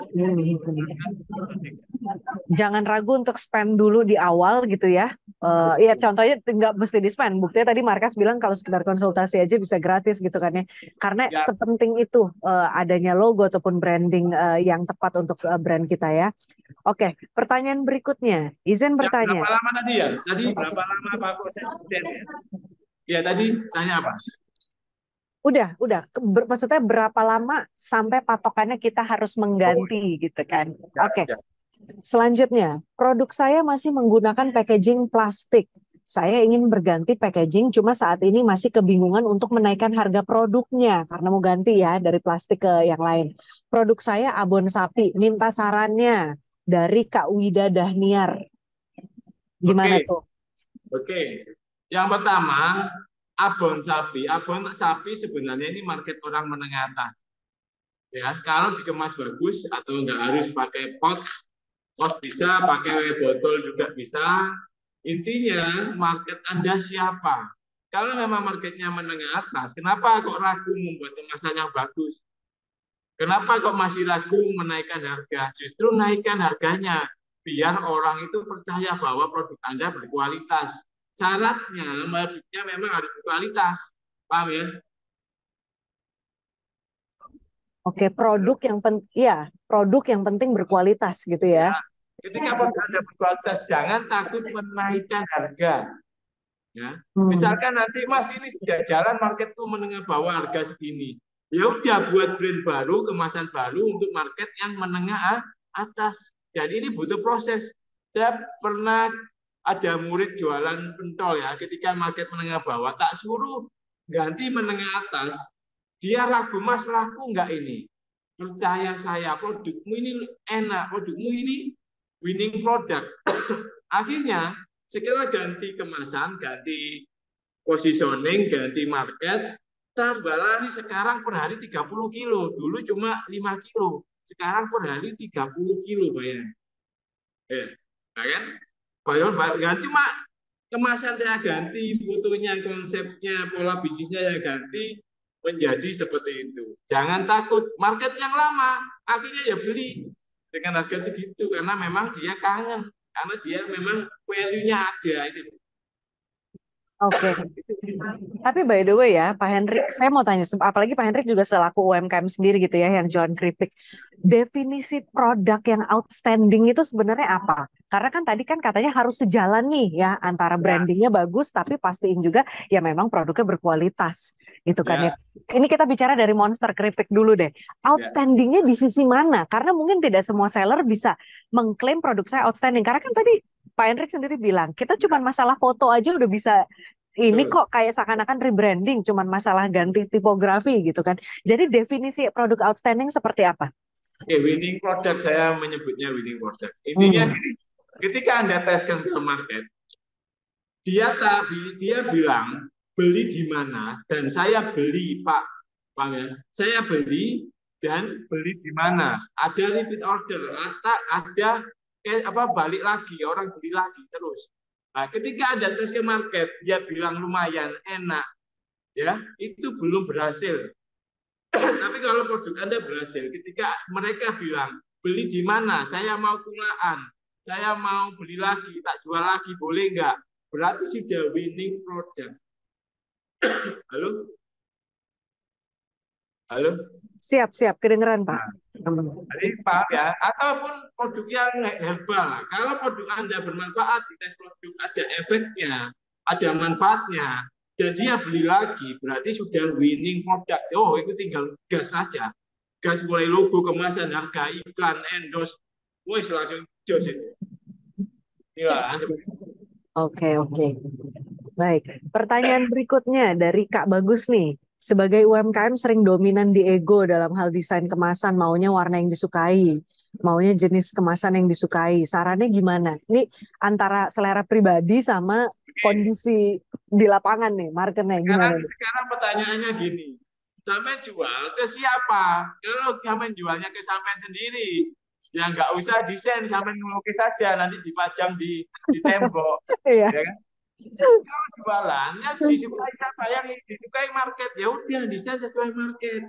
Jangan ragu untuk spend dulu di awal gitu ya. Ya contohnya nggak mesti di spend. Buktinya tadi Markas bilang kalau sekedar konsultasi aja bisa gratis gitu kan ya. Karena Ya. sepenting itu adanya logo ataupun branding yang tepat untuk brand kita ya. Oke, pertanyaan berikutnya. Izin bertanya. Berapa lama tadi ya? Tadi berapa lama Pak proses desain ya? Ya tadi tanya apa? Udah. Maksudnya berapa lama sampai patokannya kita harus mengganti gitu kan? Oke. Selanjutnya, produk saya masih menggunakan packaging plastik. Saya ingin berganti packaging, cuma saat ini masih kebingungan untuk menaikkan harga produknya karena mau ganti ya dari plastik ke yang lain. Produk saya abon sapi, minta sarannya dari Kak Wida Dahniar. Gimana tuh? Oke. Yang pertama, abon sapi. Abon sapi sebenarnya ini market orang menengah atas. Ya, kalau dikemas bagus atau nggak harus pakai pot bisa, pakai botol juga bisa. Intinya market Anda siapa? Kalau memang marketnya menengah atas, kenapa kok ragu membuat kemasan yang bagus? Kenapa kok masih ragu menaikkan harga? Justru naikkan harganya, biar orang itu percaya bahwa produk Anda berkualitas. Syaratnya, produknya memang harus berkualitas. Paham ya? Oke, produk yang penting berkualitas gitu ya. Ketika produk Anda berkualitas, jangan takut menaikkan harga. Ya. Misalkan nanti Mas ini sudah jalan marketku menengah bawah harga segini. Ya udah buat brand baru, kemasan baru untuk market yang menengah atas. Jadi ini butuh proses. Saya pernah ada murid jualan pentol ya, ketika market menengah bawah tak suruh ganti menengah atas. Dia ragu, Mas laku nggak ini? Percaya saya, produkmu ini enak, produkmu ini winning product. Akhirnya setelah ganti kemasan, ganti positioning, ganti market, tambah lari sekarang per hari 30 kilo. Dulu cuma 5 kilo. Sekarang per hari 30 kilo bayar. Ya, kan? Bayar cuma kemasan saya ganti, fotonya, konsepnya, pola bisnisnya saya ganti menjadi seperti itu. Jangan takut. Market yang lama, akhirnya ya beli dengan harga segitu karena memang dia kangen. Karena dia memang value-nya ada itu. Oke. Tapi by the way ya, Pak Hendrik, saya mau tanya, apalagi Pak Hendrik juga selaku UMKM sendiri gitu ya, yang jualan keripik. Definisi produk yang outstanding itu sebenarnya apa? Karena kan tadi kan katanya harus sejalan nih ya, antara brandingnya bagus, tapi pastiin juga ya memang produknya berkualitas gitu kan ya. Ini kita bicara dari Monster Keripik dulu deh. Outstandingnya di sisi mana? Karena mungkin tidak semua seller bisa mengklaim produk saya outstanding. Karena kan tadi Pak Hendrik sendiri bilang, kita cuma masalah foto aja udah bisa ini kok kayak seakan-akan rebranding, cuman masalah ganti tipografi gitu kan. Jadi definisi produk outstanding seperti apa? Winning product, saya menyebutnya winning product. Intinya ketika Anda teskan ke market, dia bilang beli di mana dan saya beli Pak, saya beli dan beli di mana. Ada repeat order, ada balik lagi, orang beli lagi terus. Nah, ketika Anda tes ke market, dia bilang lumayan, enak, ya itu belum berhasil. Tapi kalau produk Anda berhasil, ketika mereka bilang, beli di mana, saya mau kulaan, saya mau beli lagi, tak jual lagi, boleh nggak? Berarti sudah winning product. Halo? Halo? Siap, kedengeran Pak. Jadi paham ya, ataupun produk yang herbal. Kalau produk Anda bermanfaat, di tes produk ada efeknya, ada manfaatnya, dan dia beli lagi, berarti sudah winning product. Oh, itu tinggal gas saja. Gas mulai logo, kemasan, harga, iklan, endorse, wes langsung jos itu. Iya, Oke, oke. Baik. Pertanyaan berikutnya dari Kak Bagus nih. Sebagai UMKM sering dominan di ego dalam hal desain kemasan, maunya warna yang disukai, maunya jenis kemasan yang disukai. Sarannya gimana? Ini antara selera pribadi sama kondisi di lapangan nih, marketnya gimana nih? sekarang pertanyaannya gini, sampai jual ke siapa? Kalau sampai jualnya ke sampai sendiri, ya nggak usah desain, sampai ngelukis saja, nanti dipajang di tembok. Iya. Ya kan? Kalau jualannya disukai siapa, yang disukai market, ya udah desain sesuai market.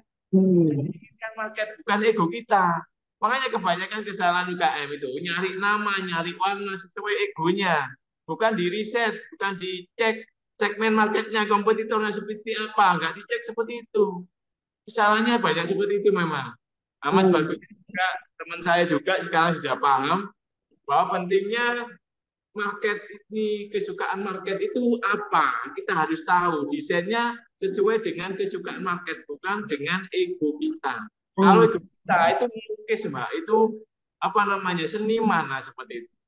Yang market bukan ego kita. Makanya kebanyakan kesalahan UKM itu nyari nama, nyari warna sesuai egonya, bukan di riset, bukan dicek segmen marketnya, kompetitornya seperti apa, nggak dicek seperti itu. Kesalahannya banyak seperti itu memang. Nah, Mas Bagus juga, teman saya juga sekarang sudah paham bahwa pentingnya market ini, kesukaan market itu apa. Kita harus tahu desainnya sesuai dengan kesukaan market, bukan dengan ego kita. Kalau ego kita itu melukis, Mbak, itu apa namanya, seniman, nah, seperti itu.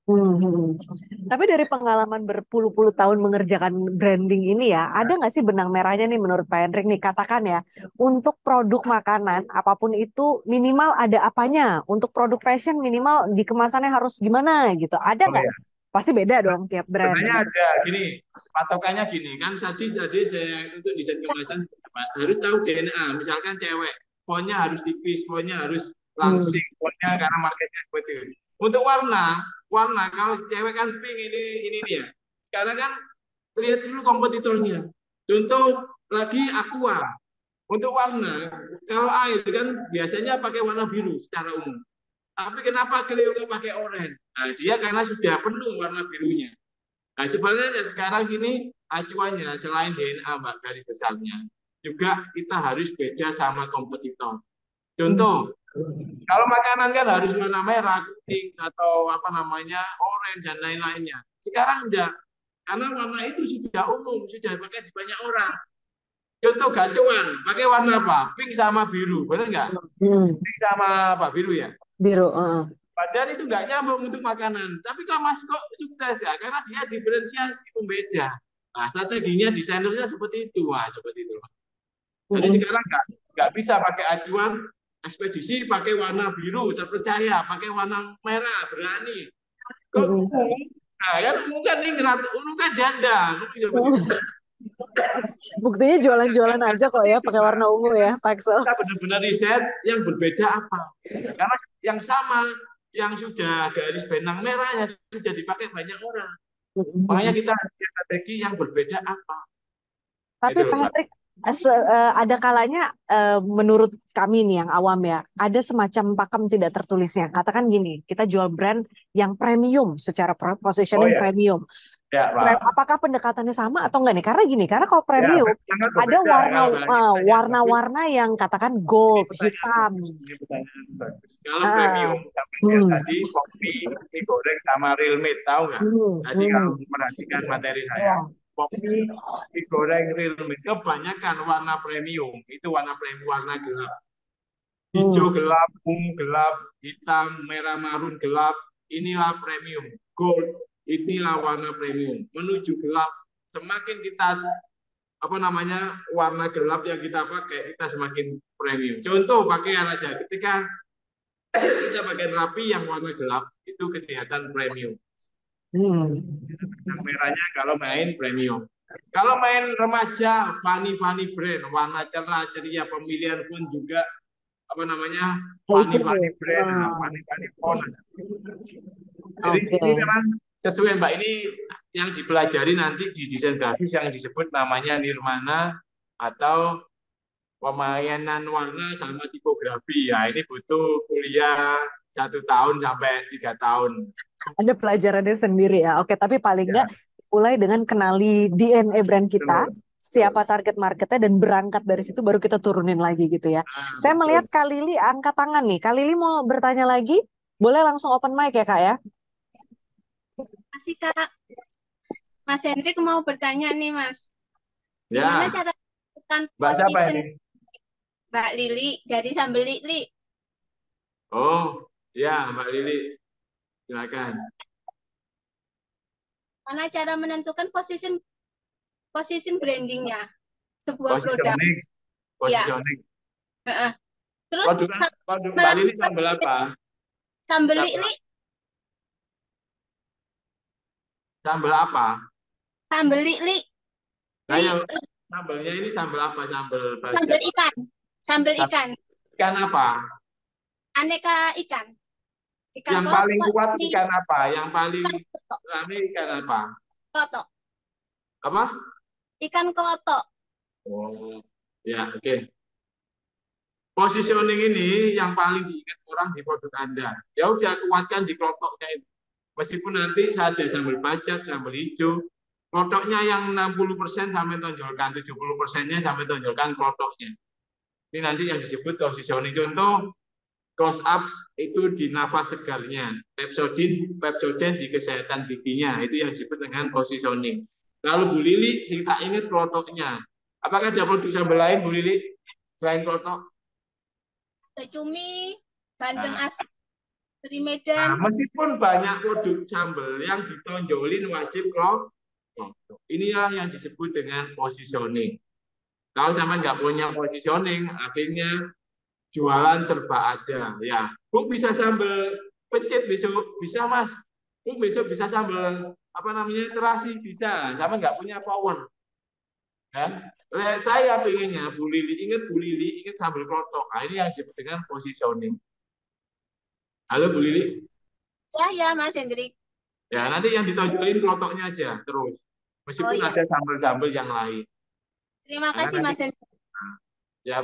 Tapi dari pengalaman berpuluh-puluh tahun mengerjakan branding ini ya, ada nggak sih benang merahnya nih menurut Pak Hendrik nih, katakan ya, untuk produk makanan apapun itu minimal ada apanya, untuk produk fashion minimal di kemasannya harus gimana gitu, ada Oh nggak? ya. Pasti beda dong tiap brand. Sebenarnya ada gini, patokannya gini kan, tadi saya untuk desain kemasan harus tahu DNA. Misalkan cewek, fontnya harus tipis, fontnya harus langsing, fontnya karena marketnya seperti itu. Untuk warna, warna kalau cewek kan pink ini dia. Sekarang kan lihat dulu kompetitornya. Contoh lagi aqua. Untuk warna, kalau air kan biasanya pakai warna biru secara umum. Tapi kenapa Cleo nggak pakai oranye? Nah, dia karena sudah penuh warna birunya. Nah, sebenarnya sekarang ini acuannya selain DNA, Mbak, garis besarnya, juga kita harus beda sama kompetitor. Contoh, kalau makanan kan harus warna merah, kuning, atau apa namanya, oranye, dan lain-lainnya. Sekarang enggak, karena warna itu sudah umum, sudah dipakai di banyak orang. Contoh gacuan, pakai warna apa? Pink sama biru, benar nggak? Pink sama apa? Biru ya? Biru. Padahal itu nggak nyambung untuk makanan. Tapi kok Mas kok sukses ya? Karena dia diferensiasi pembeda. Nah, strateginya desainernya seperti itu. Wah, seperti itu. Jadi sekarang nggak bisa pakai acuan ekspedisi pakai warna biru terpercaya, pakai warna merah berani. Kok ungu? Nah, kan ungu kan ini ungu kan janda. Buktinya jualan-jualan aja kok ya pakai warna ungu ya, Pak Excel. Kita benar-benar riset yang berbeda apa. Karena yang sama, yang sudah garis benang merahnya sudah dipakai banyak orang. Makanya kita punya strategi yang berbeda apa. Tapi Pak Hendrik, ada kalanya menurut kami nih yang awam ya, ada semacam pakem tidak tertulisnya. Katakan gini, kita jual brand yang premium secara positioning premium. Ya, apakah pendekatannya sama atau enggak nih? Karena gini, karena kalau premium ada warna-warna yang katakan gold, hitam. Kalau premium, tadi kopi, ini goreng sama real meat, tahu nggak? Tadi kalau memperhatikan materi saya, kopi, digoreng real meat, kebanyakan warna premium, itu warna premium, warna gelap. Hijau gelap, ungu gelap, hitam, merah marun gelap, inilah premium. Gold, inilah warna premium. Menuju gelap, semakin kita warna gelap yang kita pakai, kita semakin premium. Contoh pakaian aja, ketika kita pakai rapi yang warna gelap, itu kelihatan premium. Yang merahnya kalau main premium. Kalau main remaja, funny brand, warna cerah, ceria, pemilihan pun juga funny brand, funny font. Jadi ini memang sesuai, Mbak, ini yang dipelajari nanti di desain grafis yang disebut namanya nirmana atau pemainan warna sama tipografi. Ya, ini butuh kuliah 1 tahun sampai 3 tahun. Ada pelajarannya sendiri ya. Oke, tapi paling nggak mulai dengan kenali DNA brand kita, siapa target marketnya, dan berangkat dari situ baru kita turunin lagi gitu ya. Saya melihat Kak Lili angkat tangan nih. Kak Lili mau bertanya lagi? Boleh langsung open mic ya, Kak ya? Masih, Kak. Mas Hendrik mau bertanya nih, Mas. Gimana Ya, cara menentukan Mbak siapa position ini? Mbak Lili dari sambal Lili? Oh, ya Mbak Lili, silakan. Mana cara menentukan position position brandingnya sebuah produk? Positioning, Ya. positioning. Heeh. Terus Produk Mbak Lili sambal apa? sambal Sambal, Lili, sambal apa? sambal Lili, Kayak sambalnya ini sambal apa? Sambal sambal bajak. ikan, sambal Sambal ikan, ikan apa? aneka ikan, ikan Yang paling klotok, kuat ikan apa? Yang paling ikan klotok, rame ikan apa? klotok, Apa? ikan klotok. Oh, ya, oke. Positioning ini yang paling diingat orang di produk Anda. Ya udah kuatkan di kelotoknya itu. Meskipun nanti saja sambal bacak, sambal hijau, kelotoknya yang 60% sampai tonjolkan, 70%-nya sampai tonjolkan kelotoknya. Ini nanti yang disebut positioning. Contoh, close up itu di nafas segarnya, Pepsodent di kesehatan giginya, itu yang disebut dengan positioning. Kalau Bu Lili, kita ingat kelotoknya. Apakah ada produk sambal lain Bu Lili selain kelotok? Cumi, bandeng Nah, asam dari Medan. meskipun banyak produk sambal yang ditonjolin wajib kelotok. Inilah yang disebut dengan positioning. Kalau sama nggak punya positioning, akhirnya jualan serba ada. Ya, Bu bisa sambal pecit besok, bisa Mas. Bu besok bisa sambal apa namanya terasi, bisa. Sama nggak punya power. Kan? Saya pengennya Bu Lili, ingat sambal klotok. Nah, ini yang disebut dengan positioning. Halo Bu Lili. Ya, ya Mas Hendrik. Ya, nanti yang ditonjolin kelotoknya aja terus. Oh Meskipun ya, ada sambal-sambal yang lain. terima Karena kasih nanti Mas Hendrik. ya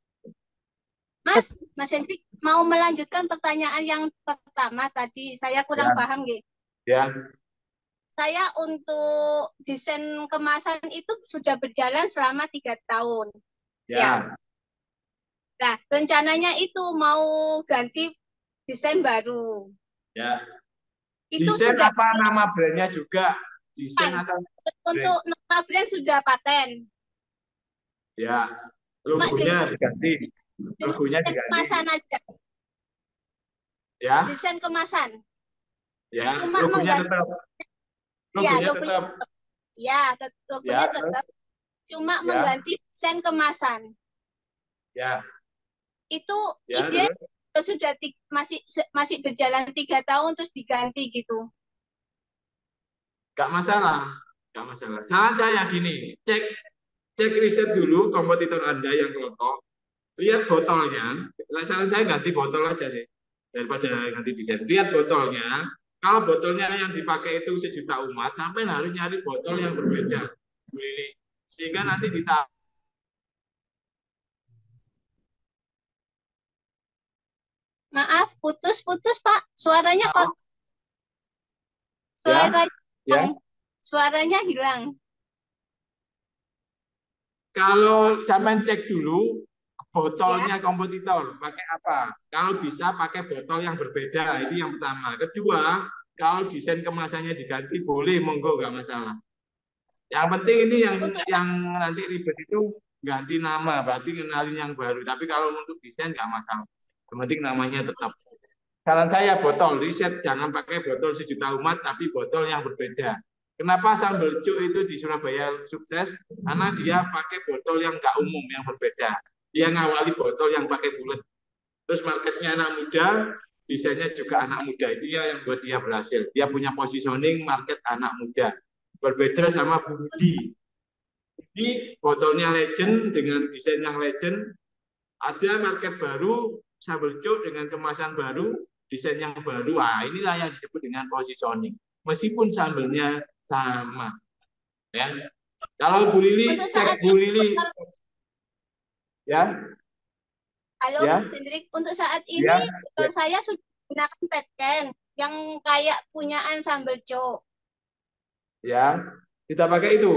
Mas Hendrik mau melanjutkan pertanyaan yang pertama tadi. Saya kurang ya paham, gitu. ya Saya untuk desain kemasan itu sudah berjalan selama 3 tahun. Ya. ya Nah, rencananya itu mau ganti desain baru. ya. Itu Desain sudah apa nama brandnya juga? Desain atau brand? untuk nama brand sudah paten. Ya, Cuma logonya diganti. cuma Logonya desain diganti. kemasan aja. Ya, Desain kemasan. ya. Cuma Logonya mengganti. tetap. Ya, Logonya tetap. logonya Ya, tetap. Cuma ya, mengganti desain kemasan. ya, Itu ya. ide Terus sudah masih berjalan 3 tahun terus diganti gitu. nggak masalah, nggak masalah. Saran saya gini, cek riset dulu kompetitor Anda yang kelompok. Lihat botolnya, saran saya ganti botol aja sih daripada ganti desain. Lihat botolnya, kalau botolnya yang dipakai itu sejuta umat, sampai harus nyari botol yang berbeda, Bu Lili. Sehingga nanti ditahu. Maaf, putus-putus Pak. Suaranya kok Ya, suaranya ya. hilang. Suaranya hilang. Kalau sampai cek dulu botolnya Ya. kompetitor, pakai apa? Kalau bisa pakai botol yang berbeda, itu yang pertama. Kedua, kalau desain kemasannya diganti boleh, monggo nggak masalah. Yang penting ini Untuk yang nanti ribet itu ganti nama, berarti kenalin yang baru. Tapi kalau untuk desain nggak masalah. Yang penting namanya tetap. Saran saya botol, riset jangan pakai botol sejuta umat, tapi botol yang berbeda. Kenapa sambal cuk itu di Surabaya sukses? Karena dia pakai botol yang nggak umum, yang berbeda. Dia ngawali botol yang pakai bulat. Terus marketnya anak muda, desainnya juga anak muda. Itu ya yang buat dia berhasil. Dia punya positioning market anak muda. Berbeda sama Budi. Ini botolnya legend dengan desain yang legend. Ada market baru, sambal cuk dengan kemasan baru, desain yang baru. Wah, inilah yang disebut dengan positioning. Meskipun sambalnya sama. Ya. Kalau Bu Lili, untuk cek saat Bu ini, Lili. Ya, halo ya, Mas Hendrik, untuk saat ini ya, botol saya sudah menggunakan PET can yang kayak punyaan sambal cok. ya. Kita pakai itu.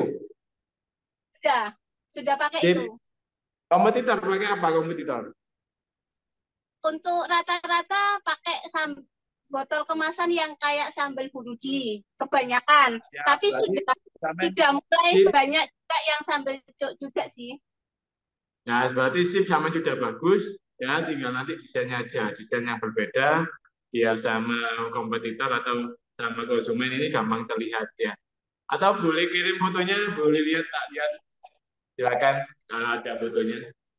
Sudah pakai Sip. itu. Kompetitor pakai apa kompetitor? Untuk rata-rata pakai botol kemasan yang kayak sambal burudi kebanyakan. Ya, Tapi berarti sudah sampai tidak mulai sip. banyak juga suka yang sambal cok juga sih. Nah, berarti sip sama sudah bagus, ya tinggal nanti desainnya aja, desain yang berbeda, biar sama kompetitor atau sama konsumen ini gampang terlihat ya. Atau boleh kirim fotonya, boleh lihat, tak lihat, silakan kalau ada fotonya.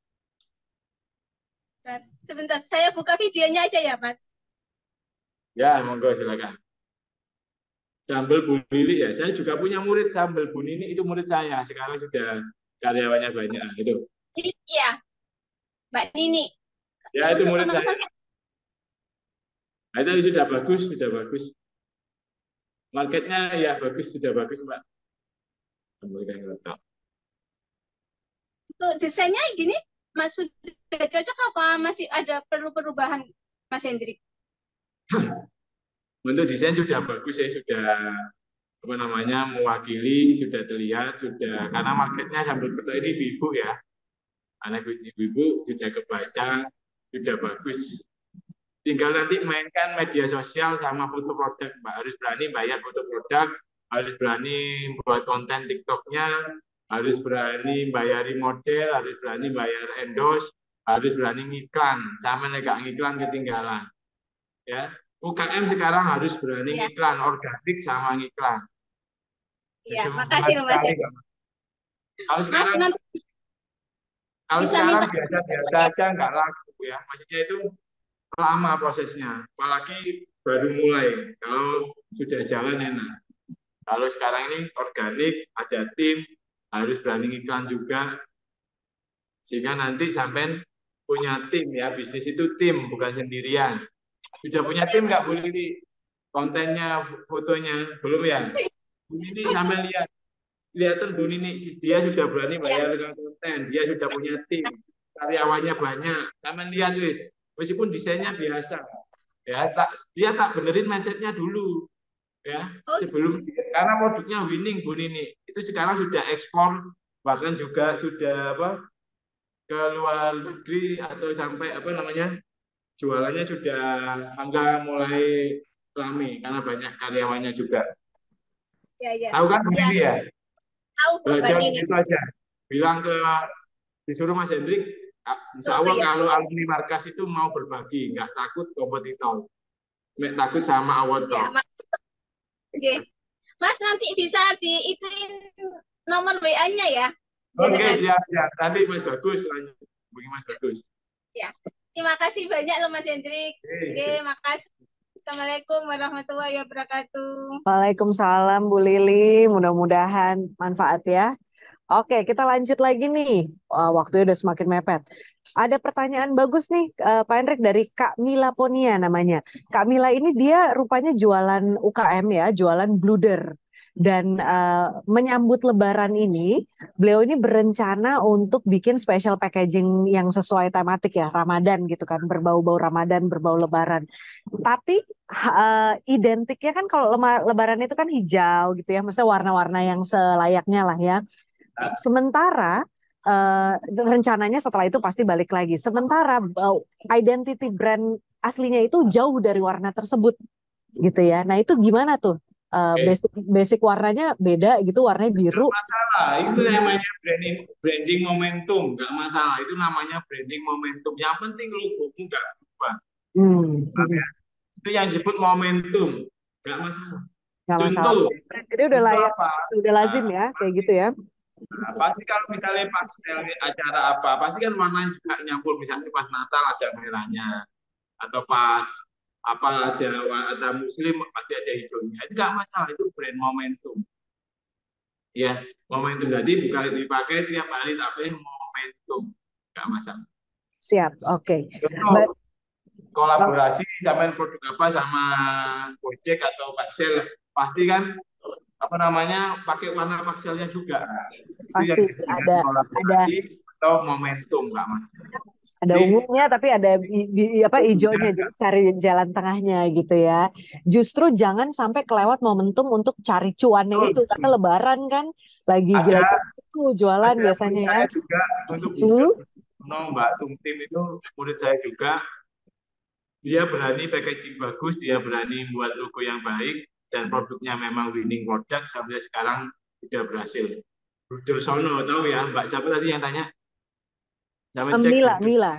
Sebentar, saya buka videonya aja ya, Mas. Ya, monggo silakan. Sambal Bu Lili ya, saya juga punya murid sambal Bu Nini, itu murid saya, sekarang sudah karyawannya banyak itu. Iya, Mbak Nini. Ya, itu Untuk murid saya. kemasan Nah, itu sudah bagus, sudah bagus. Marketnya ya bagus, sudah bagus, Mbak. untuk desainnya gini, Mas sudah cocok apa masih ada perlu perubahan, Mas Hendrik? Untuk desain sudah bagus ya, sudah apa namanya mewakili, sudah terlihat, sudah karena marketnya sambal beto ini ibu ya, karena ibu sudah kebaca, sudah bagus. Tinggal nanti mainkan media sosial sama foto produk, Mbak. Harus berani bayar foto produk, harus berani buat konten TikToknya, harus berani bayari model, harus berani bayar endorse, harus berani ngiklan. Sama nih gak ngiklan ketinggalan. Ya, UKM sekarang harus berani Ya. ngiklan, organik sama ngiklan. Iya, makasih loh Mas. Kalau Mas sekarang, nanti kalau bisa sekarang minta biasa-biasa aja nggak laku ya. Maksudnya itu lama prosesnya, apalagi baru mulai. Kalau sudah jalan enak. Kalau sekarang ini organik, ada tim, harus berani iklan juga, sehingga nanti sampai punya tim ya. Bisnis itu tim, bukan sendirian. Sudah punya tim nggak boleh di kontennya, fotonya belum ya? Ini sampai lihat, kelihatan Bu Nini, dia sudah berani bayar konten, dia sudah punya tim, karyawannya banyak. Sampai lihat wis, meskipun desainnya biasa, ya dia tak benerin mindsetnya dulu, ya sebelum karena produknya winning Bu Nini itu sekarang sudah ekspor, bahkan juga sudah apa ke luar negeri atau sampai apa namanya jualannya sudah angka mulai rame karena banyak karyawannya juga. ya. Tahu kan Bu Ya, Nini ya? tahu Bu Mbak Belajar Nini. itu aja. Bilang ke disuruh Mas Hendrik, insya Allah kalau alumni Markas itu mau berbagi, nggak takut kompetitor, nggak takut sama awal Ya, Oke. Mas nanti bisa diituin nomor WA-nya ya. Oke, siap. Nanti Mas Bagus lanjut. Bagi Mas Bagus. Ya. Terima kasih banyak loh Mas Hendrik. Oke, makasih. Assalamualaikum warahmatullahi wabarakatuh. Waalaikumsalam Bu Lili, mudah-mudahan manfaat ya. Oke, kita lanjut lagi nih. Waktunya udah semakin mepet. Ada pertanyaan bagus nih, Pak Hendrik, dari Kak Mila Ponia namanya. Kak Mila ini dia rupanya jualan UKM ya, jualan bluder. Dan menyambut Lebaran ini, beliau ini berencana untuk bikin special packaging yang sesuai tematik ya, Ramadan gitu kan, berbau-bau Ramadan, berbau Lebaran. Tapi identiknya kan kalau Lebaran itu kan hijau gitu ya, maksudnya warna-warna yang selayaknya lah ya. Sementara rencananya setelah itu pasti balik lagi. Sementara identity brand aslinya itu jauh dari warna tersebut gitu ya. Nah itu gimana tuh? Basic warnanya beda gitu, warnanya biru. Nggak masalah, itu namanya branding momentum, nggak masalah. Itu namanya branding momentum. Yang penting logomu nggak berubah. Itu yang disebut momentum, nggak masalah. Nggak masalah. Contoh, jadi udah layak, apa? udah lazim ya, kayak gitu ya. Nah, pasti kalau misalnya pastel acara apa, pasti kan warnanya juga nyampur. Misalnya pas Natal ada merahnya, atau pas apa ada Muslim pasti ada hijaunya. Itu nggak masalah, itu brand momentum. Ya, momentum jadi bukan dipakai tiap hari, tapi momentum, nggak masalah. Siap, oke. Kolaborasi sama produk apa sama Gojek atau Paxel, pasti kan apa namanya pakai warna Paxelnya juga. Pasti itu yang kolaborasi atau momentum, nggak masalah. Ada ungunya tapi ada apa hijaunya, jadi cari jalan tengahnya gitu ya. Justru jangan sampai kelewat momentum untuk cari cuannya itu, karena Lebaran kan lagi gila itu jualan biasanya ya. Juga untuk Mbak Tumtim itu murid saya juga, dia berani packaging bagus, dia berani buat logo yang baik, dan produknya memang winning product sampai sekarang sudah berhasil. Brudel Sono, tahu ya? Mbak siapa tadi yang tanya? Sama cek Mila, Brudel. Mila,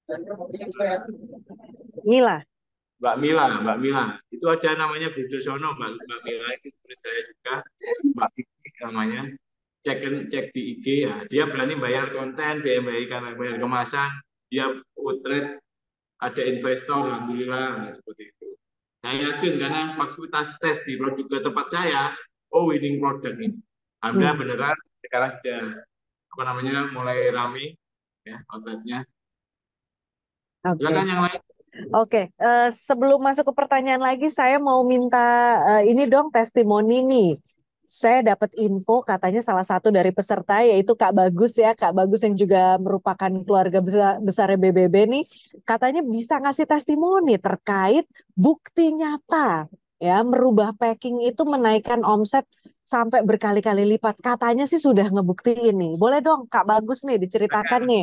Mila. Mbak Mila, Mbak Mila. Itu ada namanya Brudel Sono, Mbak Mila itu murid saya juga. Mbak Vicky namanya. Cek di IG ya. Dia berani bayar konten, dia bayar kemasan, dia outlet, ada investor, alhamdulillah seperti itu. Saya yakin karena waktu tes di produk ke tempat saya, oh winning product ini. Alhamdulillah Hmm, beneran sekarang sudah apa namanya mulai rame ya outletnya. oke. Silakan yang lain. Oke, sebelum masuk ke pertanyaan lagi, saya mau minta ini dong testimoni nih. Saya dapat info katanya salah satu dari peserta yaitu Kak Bagus ya, Kak Bagus yang juga merupakan keluarga besar BBB nih, katanya bisa ngasih testimoni terkait bukti nyata ya merubah packing itu menaikkan omset sampai berkali-kali lipat. Katanya sih sudah ngebuktiin nih. Boleh dong Kak Bagus nih diceritakan nih.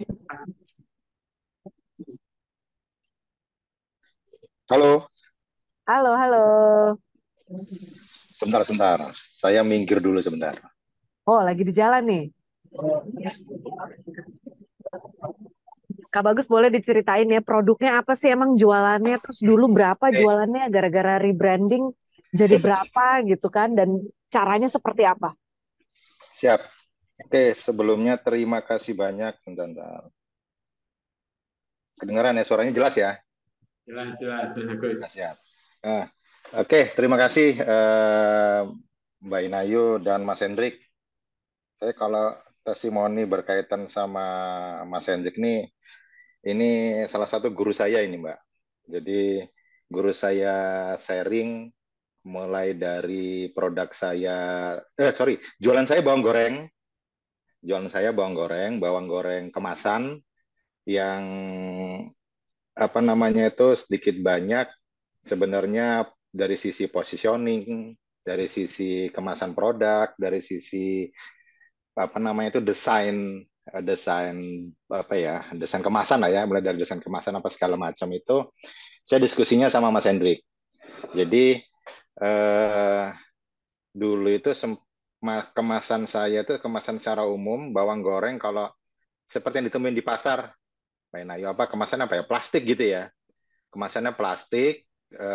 Halo, Halo, halo. sebentar. Saya minggir dulu sebentar. Oh, lagi di jalan nih. Kak Bagus boleh diceritain ya produknya apa sih emang jualannya terus dulu berapa Oke, jualannya gara-gara rebranding jadi berapa gitu kan dan caranya seperti apa? siap. Oke, sebelumnya terima kasih banyak. Sebentar. Kedengaran ya, suaranya jelas ya? Jelas, jelas, bagus. Nah, siap. Nah, oke, terima kasih Mbak Inayu dan Mas Hendrik. Saya kalau testimoni berkaitan sama Mas Hendrik nih, ini salah satu guru saya ini, Mbak. Jadi guru saya sharing mulai dari produk saya, jualan saya bawang goreng kemasan yang apa namanya itu sedikit banyak sebenarnya dari sisi positioning, dari sisi kemasan produk, dari sisi apa namanya itu desain apa ya, desain kemasan lah ya, mulai dari desain kemasan apa segala macam itu saya diskusinya sama Mas Hendrik. Jadi eh, dulu itu kemasan saya itu kemasan secara umum bawang goreng kalau seperti yang ditemuin di pasar, Nah, ya apa kemasan apa ya plastik gitu ya, kemasannya plastik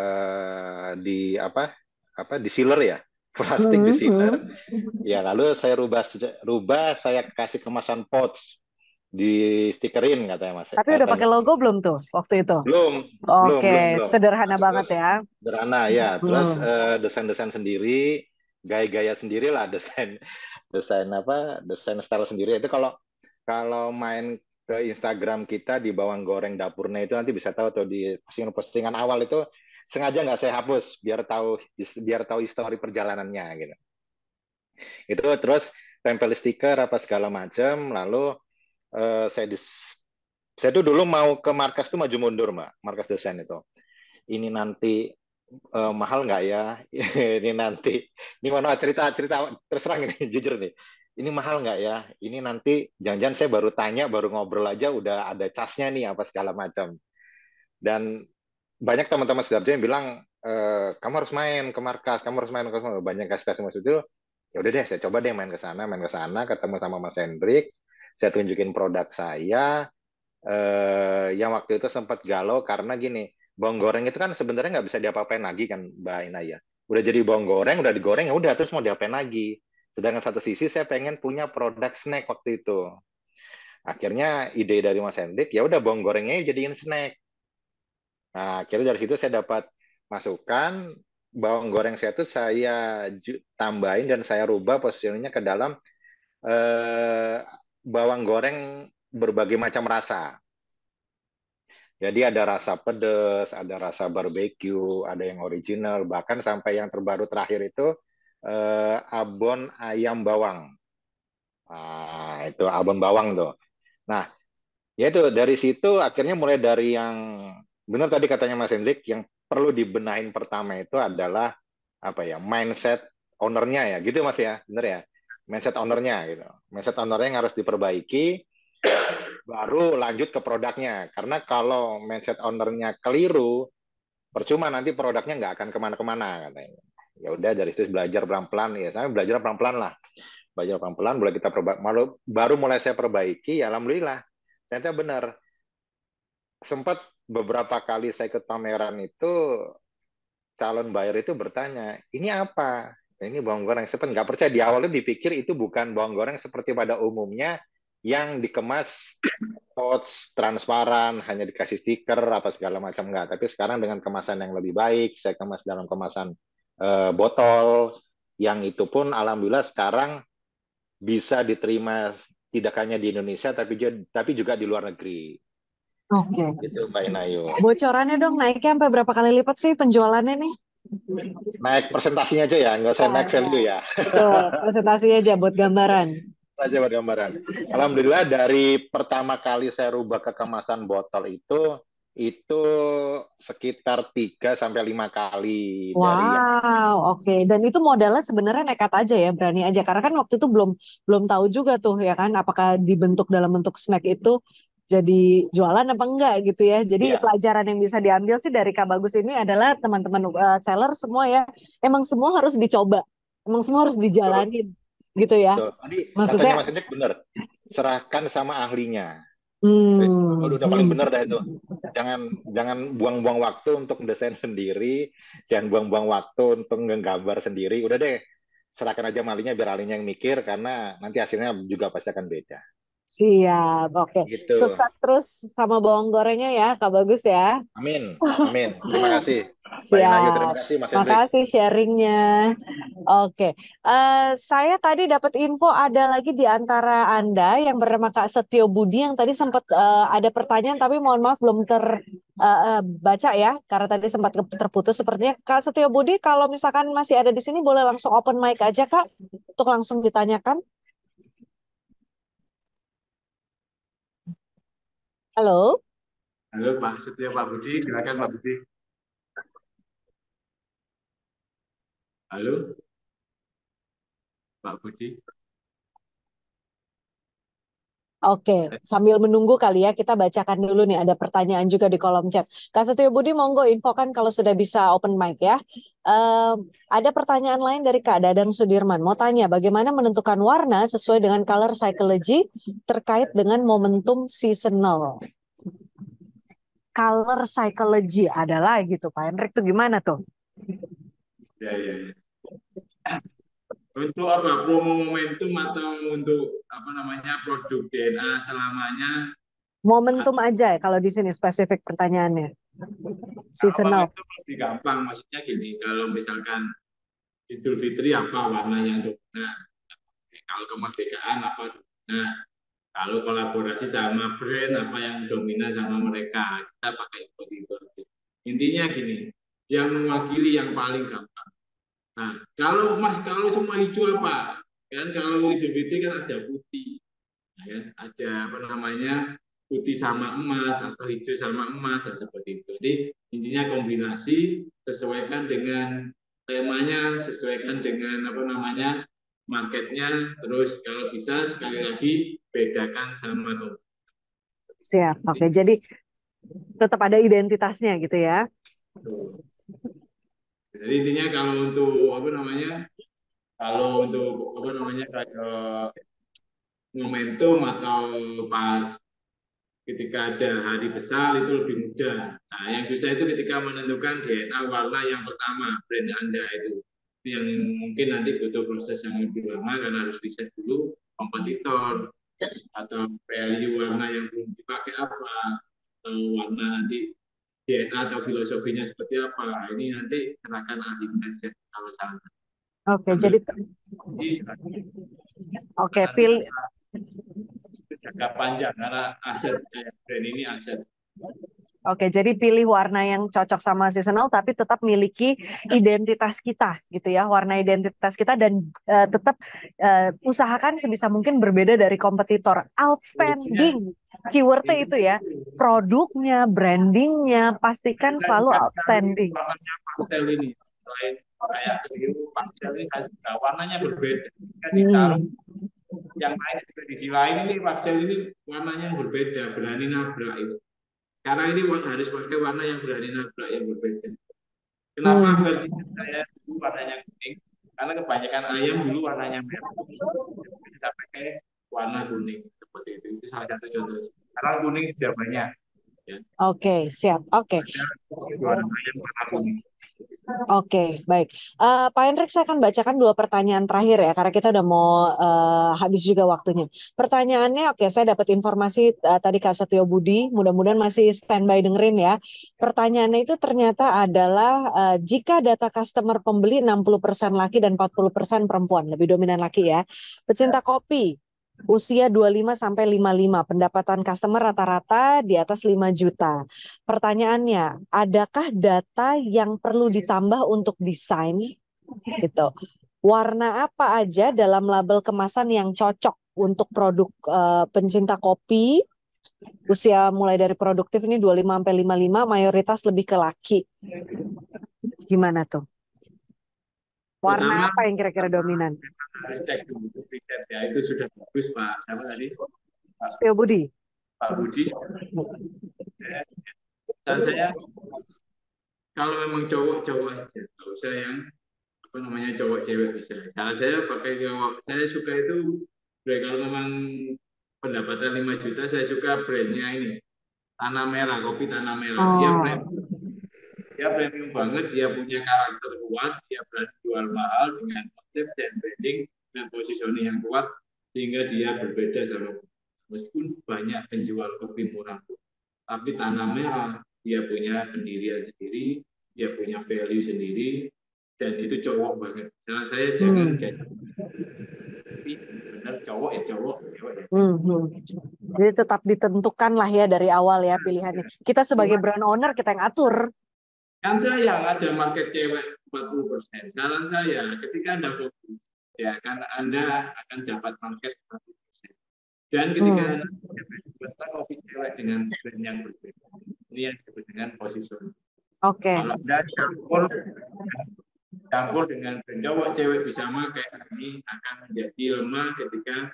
di apa di sealer ya, plastik di sealer. Mhm. Ya lalu saya rubah saya kasih kemasan pouch di stikerin Tapi udah katanya. pakai logo belum tuh waktu itu? Belum, belum, Oke, belum, belum. sederhana banget Terus ya. sederhana ya. Terus Hmm. desain-desain sendiri, gaya-gaya sendiri lah, desain desain apa, desain style sendiri. Itu kalau kalau main ke Instagram kita di Bawang Goreng Dapurnya itu nanti bisa tahu tuh di postingan-postingan awal itu sengaja nggak saya hapus biar tahu histori perjalanannya gitu. Itu terus tempel stiker apa segala macam. Lalu eh, saya dis- saya tuh dulu mau ke markas tuh maju mundur, Mbak, markas desain itu. Ini nanti mahal nggak ya? Ini nanti, ini mana cerita cerita terserah ini jujur nih. Ini mahal nggak ya? Ini nanti jangan-jangan saya baru tanya, baru ngobrol aja udah ada casnya nih apa segala macam. Dan banyak teman-teman Sidarjo yang bilang kamu harus main ke markas, kamu harus main ke markas. Banyak kasih mas itu. Ya udah deh, saya coba deh main ke sana, ketemu sama Mas Hendrik, saya tunjukin produk saya, yang waktu itu sempat galau karena gini, bawang goreng itu kan sebenarnya nggak bisa diapa-apain lagi kan Mbak Inaya. Udah jadi bawang goreng, udah digoreng ya udah terus mau diapain lagi. Sedangkan satu sisi saya pengen punya produk snack waktu itu. Akhirnya ide dari Mas Hendrik, ya udah bawang gorengnya jadiin snack. Nah, akhirnya dari situ saya dapat masukan bawang goreng saya itu saya tambahin dan saya rubah posisinya ke dalam bawang goreng berbagai macam rasa. Jadi ada rasa pedas, ada rasa barbecue, ada yang original, bahkan sampai yang terbaru terakhir itu abon ayam bawang. Nah, itu abon bawang tuh. Nah, ya itu dari situ akhirnya mulai dari yang benar tadi katanya Mas Hendrik, yang perlu dibenahin pertama itu adalah apa ya mindset ownernya ya, gitu Mas ya, benar ya, mindset ownernya gitu, mindset ownernya yang harus diperbaiki baru lanjut ke produknya. Karena kalau mindset ownernya keliru, percuma nanti produknya nggak akan kemana-kemana katanya. Ya udah dari situ belajar pelan-pelan ya, saya belajar pelan-pelan lah. belajar pelan-pelan, mulai kita baru mulai saya perbaiki, ya alhamdulillah. Ternyata benar. Sempat beberapa kali saya ikut pameran itu, calon buyer itu bertanya, ini apa? Ini bawang goreng. Seperti nggak percaya, di awalnya dipikir itu bukan bawang goreng seperti pada umumnya yang dikemas pouch transparan, hanya dikasih stiker apa segala macam, nggak. Tapi sekarang dengan kemasan yang lebih baik, saya kemas dalam kemasan botol, yang itu pun alhamdulillah sekarang bisa diterima tidak hanya di Indonesia tapi juga di luar negeri. Oke. Gitu Mbak Inayu. Bocorannya dong naiknya sampai berapa kali lipat sih penjualannya nih? Naik presentasinya aja ya, nggak usah naik value ya. Tuh, presentasinya aja buat gambaran. Aja buat gambaran. Alhamdulillah dari pertama kali saya rubah ke kemasan botol itu sekitar 3 sampai 5 kali dari yang Wow, oke. Dan itu modalnya sebenarnya nekat aja ya, berani aja. Karena kan waktu itu belum tahu juga tuh ya kan, apakah dibentuk dalam bentuk snack itu jadi jualan apa enggak gitu ya. Jadi ya, pelajaran yang bisa diambil sih dari Kak Bagus ini adalah teman-teman seller semua ya, emang semua harus dicoba, emang semua harus betul, dijalanin gitu ya. betul. Tadi katanya Maksudnya, Mas Hendrik benar, serahkan sama ahlinya. Udah paling hmm, benar dah itu. Jangan buang-buang waktu untuk mendesain sendiri, jangan buang-buang waktu untuk menggambar sendiri. Udah deh, serahkan aja ahlinya biar ahlinya yang mikir, karena nanti hasilnya juga pasti akan beda. siap, oke. Gitu. Sukses terus sama bawang gorengnya ya, Kak Bagus ya. Amin, amin. Terima kasih, Mbak Inayu. Terima Siap. kasih, Mas Hendrik. Makasih sharingnya. Oke, saya tadi dapat info ada lagi di antara Anda yang bernama Kak Setio Budi yang tadi sempat ada pertanyaan tapi mohon maaf belum terbaca ya karena tadi sempat terputus sepertinya. Kak Setio Budi kalau misalkan masih ada di sini boleh langsung open mic aja Kak untuk langsung ditanyakan. Halo. Halo Pak Setia, Pak Budi, silakan Pak Budi. Halo Pak Budi. Oke, sambil menunggu kali ya, kita bacakan dulu nih, ada pertanyaan juga di kolom chat. Kak Setio Budi, monggo infokan kalau sudah bisa open mic ya. Ada pertanyaan lain dari Kak Dadang Sudirman. Mau tanya, bagaimana menentukan warna sesuai dengan color psychology terkait dengan momentum seasonal? Color psychology adalah gitu, Pak Hendrik, itu gimana tuh? Ya, ya, ya. Untuk apa? Promo momentum atau untuk apa namanya produk DNA selamanya? Momentum aja ya, kalau di sini spesifik pertanyaannya. Kalau Seasonal. momentum lebih gampang, maksudnya gini, kalau misalkan Idul Fitri apa warnanya dominan? Kalau kemerdekaan apa dominan? Kalau kolaborasi sama brand apa yang dominan sama mereka? Kita pakai seperti itu. Intinya gini, yang mewakili yang paling gampang. Nah, kalau semua hijau apa? Kan kalau Idul Fitri kan ada putih, ya kan? Ada apa namanya putih sama emas atau hijau sama emas seperti itu. Jadi intinya kombinasi, sesuaikan dengan temanya, sesuaikan dengan apa namanya marketnya. Terus kalau bisa sekali lagi bedakan sama tuh. Siap. Oke, jadi tetap ada identitasnya gitu ya. Jadi intinya kalau untuk apa namanya, kalau untuk apa namanya kayak momentum atau pas ketika ada hari besar itu lebih mudah. Nah, yang susah itu ketika menentukan DNA warna yang pertama brand Anda itu. Itu yang mungkin nanti butuh proses yang lebih lama karena harus riset dulu kompetitor atau value warna yang belum dipakai apa, atau warna nanti DNA atau filosofinya seperti apa. Nah, ini nanti serahkan ahli budget kalau sana. Oke, jadi oke, pilih. Jangka panjang karena aset brand ini aset. Oke, jadi pilih warna yang cocok sama seasonal tapi tetap miliki identitas kita gitu ya, warna identitas kita dan tetap usahakan sebisa mungkin berbeda dari kompetitor. Outstanding, keywordnya itu ya, produknya, brandingnya, pastikan selalu outstanding. Paksel ini selain kayak biru, paksel ini warnanya berbeda. Kan ditaruh yang lain ekspedisi lain ini paksel ini warnanya yang berbeda, berani nabrak itu. Karena ini harus pakai warna yang berani nabrak yang berbeda. Kenapa versi saya dulu warnanya kuning? Karena kebanyakan ayam dulu warnanya merah, kita pakai warna kuning seperti itu. Itu salah satu contohnya. Sekarang kuning sudah banyak. Ya. Oke, siap. Oke. Warna ayam warna kuning. Oke, baik. Pak Hendrik, saya akan bacakan 2 pertanyaan terakhir ya, karena kita udah mau habis juga waktunya. Pertanyaannya, oke, saya dapat informasi tadi Kak Setio Budi, mudah-mudahan masih standby dengerin ya. Pertanyaannya itu ternyata adalah jika data customer pembeli 60% laki dan 40% perempuan, lebih dominan laki ya. Pecinta kopi, usia 25 sampai 55, pendapatan customer rata-rata di atas 5 juta. Pertanyaannya, adakah data yang perlu ditambah untuk desain gitu? Warna apa aja dalam label kemasan yang cocok untuk produk pencinta kopi? Usia mulai dari produktif ini 25 sampai 55, mayoritas lebih ke laki. Gimana tuh? Warna Pertama, apa yang kira-kira dominan? harus cek dulu riset ya, itu sudah bagus Pak. Siapa tadi? Setio Budi. Pak Budi. Dan saya kalau memang cowok aja, kalau saya yang apa namanya cowok cewek bisa. Kalau saya pakai cowok, saya suka itu kalau memang pendapatan 5 juta, saya suka brandnya ini Tanah Merah, kopi Tanah Merah. Dia premium banget, dia punya karakter kuat, dia berani jual mahal dengan konsep dan branding dengan positioning yang kuat, sehingga dia berbeda sama meskipun banyak penjual kopi murah, tapi Tanah Merah dia punya pendirian sendiri, dia punya value sendiri, dan itu cowok banget. Nah, saya jangan jadi benar cowok ya cowok. Jadi tetap ditentukan lah ya dari awal ya pilihannya. Kita sebagai brand owner kita yang atur. Kan sayang ada market cewek 40%. Saran saya, ketika Anda fokus, ya kan Anda akan dapat market 40%. Dan ketika Anda buatkan kopi cewek dengan brand yang berbeda, ini yang disebut dengan positioning. Oke. Kalau Anda campur dengan brand cowok cewek bisa pakai, ini akan menjadi lemah ketika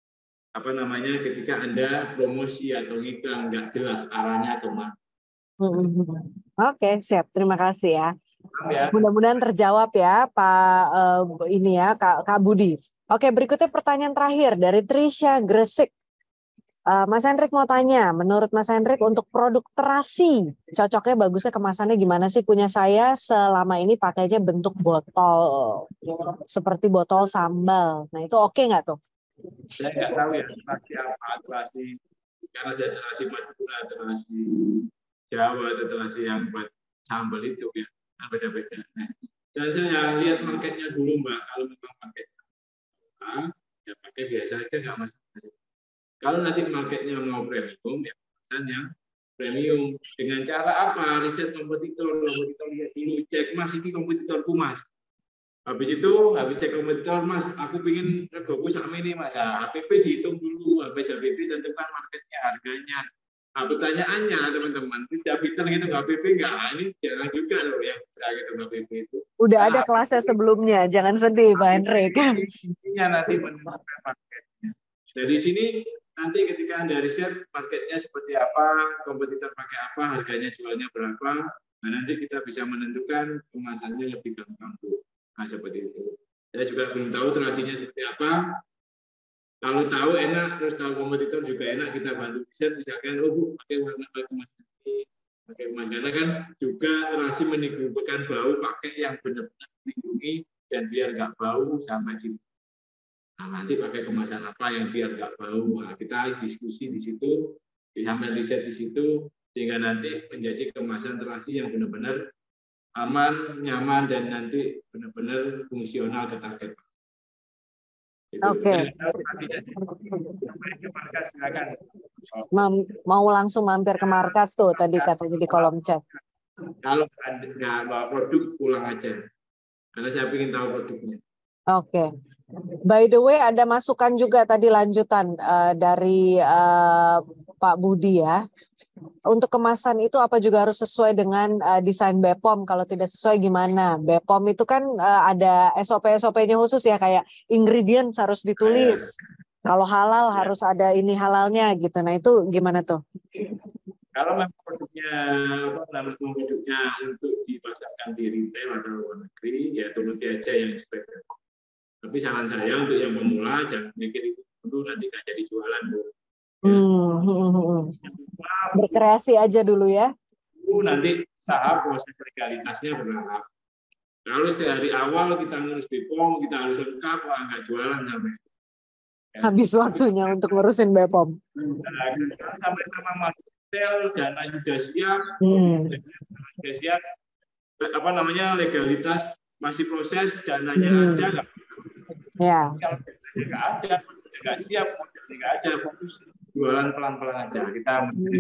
ketika Anda promosi atau iklan nggak jelas arahnya kemana. Oke, siap. Terima kasih ya. Mudah-mudahan terjawab ya, Pak ini ya, Kak Budi. Oke, berikutnya pertanyaan terakhir dari Trisha Gresik. Mas Hendrik mau tanya, menurut Mas Hendrik untuk produk terasi, cocoknya bagusnya kemasannya gimana sih? Punya saya selama ini pakainya bentuk botol, seperti botol sambal. Nah itu oke nggak tuh? Saya nggak tahu ya terasi apa, terasi karena ada terasi Madura, terasi Jawa, atau terasi yang buat sambal itu ya, beda-beda. Dan saya lihat marketnya dulu Mbak, kalau memang marketnya ya pakai biasa aja nggak masalah. Kalau nanti marketnya mau premium, ya pesannya premium. Dengan cara apa? Riset kompetitor lihat dulu, cek Mas ini kompetitorku Mas. Habis cek kompetitor Mas, aku pengen regoku sama ini Mas. Nah, HPP dihitung dulu, habis HPP tentukan marketnya, harganya. Nah, pertanyaannya teman-teman, tidak pinter gitu HPP nggak? Ini jangan juga loh yang bisa gitu HPP itu. Udah ada kelasnya sebelumnya, jangan sedih Pak Hendrik. Intinya nanti menentukan marketnya. Dari sini nanti ketika Anda riset marketnya seperti apa, kompetitor pakai apa, harganya jualnya berapa, nah nanti kita bisa menentukan kemasannya lebih gampang. Nah, seperti itu. Saya juga belum tahu terasinya seperti apa. Kalau tahu enak, terus tahu kompetitor juga enak, kita bantu riset, misalkan, Bu, pakai warna emas ini, pakai emas. Karena kan juga terasi menimbulkan bau, pakai yang benar-benar melindungi, dan biar nggak bau sampai di. Nah, nanti pakai kemasan apa yang biar nggak bau. Nah, kita diskusi di situ, sampai riset di situ, sehingga nanti menjadi kemasan terasi yang benar-benar aman, nyaman, dan nanti benar-benar fungsional ke target. Oke. Mau langsung mampir ke markas tuh tadi katanya di kolom chat. Kalau nggak bawa produk pulang aja, karena saya ingin tahu produknya. Oke. By the way, ada masukan juga tadi lanjutan dari Pak Budi ya. Untuk kemasan itu apa juga harus sesuai dengan desain BPOM? Kalau tidak sesuai gimana? BPOM itu kan ada SOP-nya khusus ya, kayak ingredients harus ditulis. Kalau halal harus ada ini halalnya gitu. Nah itu gimana tuh? Kalau memang produknya produknya apa namanya produknya untuk dipasarkan di retail atau luar negeri, ya turuti aja yang sepeda. Tapi saran saya untuk yang pemula jangan mikir itu dulu, nanti nggak jadi jualan, Bu. Berkreasi aja dulu ya. Nanti tahap proses legalitasnya bertahap. Kalau sehari awal kita ngurus BPOM, kita harus lengkap, wah nggak jualan sampai. Ya. Habis waktunya untuk ngurusin BPOM. Nah, sampai memang masuk retail, dana sudah siap, sudah siap, apa namanya legalitas masih proses, dananya ada, ya. Kalau dananya nggak ada, nggak siap, modalnya nggak ada, fokus jualan pelan-pelan aja. Kita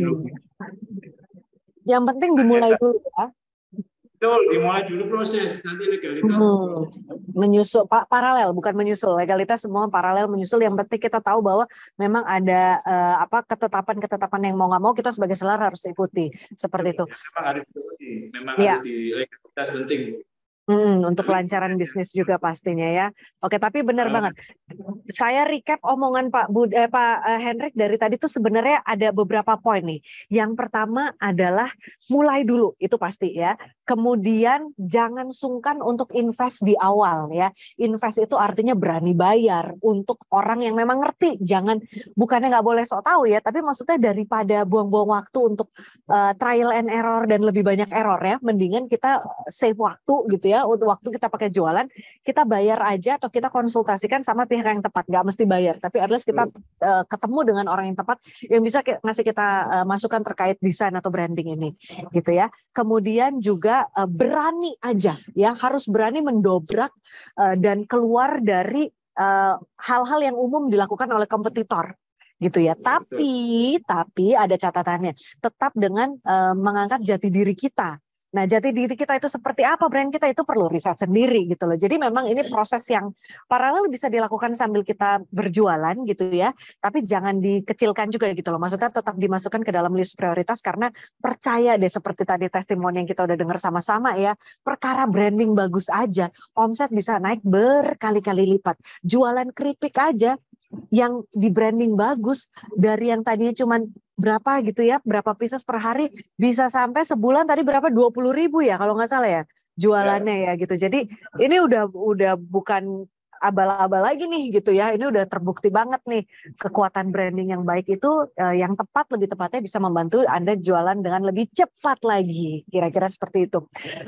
Yang penting dimulai dulu ya. Betul, dimulai dulu proses, nanti legalitas. Menyusul, paralel, bukan menyusul. Legalitas semua paralel menyusul. Yang penting kita tahu bahwa memang ada ketetapan-ketetapan yang mau nggak mau kita sebagai seller harus ikuti. Seperti itu. Memang harus diikuti. Memang harus di legalitas penting. Untuk kelancaran bisnis juga pastinya ya. Oke, tapi benar banget. Saya recap omongan Pak Hendrik dari tadi tuh sebenarnya ada beberapa poin nih. Yang pertama adalah mulai dulu, itu pasti ya. Kemudian jangan sungkan untuk invest di awal ya. Invest itu artinya berani bayar untuk orang yang memang ngerti. Jangan, bukannya nggak boleh sok tahu ya, tapi maksudnya daripada buang-buang waktu untuk trial and error dan lebih banyak error ya, mendingan kita save waktu gitu ya. Untuk waktu kita pakai jualan, kita bayar aja atau kita konsultasikan sama pihak yang tepat. Nggak mesti bayar, tapi at least kita ketemu dengan orang yang tepat yang bisa ngasih kita masukan terkait desain atau branding ini gitu ya. Kemudian juga berani aja ya, harus berani mendobrak dan keluar dari hal-hal yang umum dilakukan oleh kompetitor gitu ya. Tapi ada catatannya, tetap dengan mengangkat jati diri kita. Nah, jati diri kita itu seperti apa, brand kita itu perlu riset sendiri gitu loh. Jadi memang ini proses yang paralel bisa dilakukan sambil kita berjualan gitu ya. Tapi jangan dikecilkan juga gitu loh. Maksudnya tetap dimasukkan ke dalam list prioritas karena percaya deh seperti tadi testimoni yang kita udah dengar sama-sama ya. Perkara branding bagus aja, omset bisa naik berkali-kali lipat. Jualan keripik aja yang di branding bagus dari yang tadinya cuman berapa gitu ya, berapa pieces per hari bisa sampai sebulan tadi berapa 20.000 ya kalau nggak salah ya jualannya ya gitu. Jadi ini udah bukan abal-abal lagi nih gitu ya. Ini udah terbukti banget nih kekuatan branding yang baik itu yang tepat, lebih tepatnya bisa membantu Anda jualan dengan lebih cepat lagi. Kira-kira seperti itu.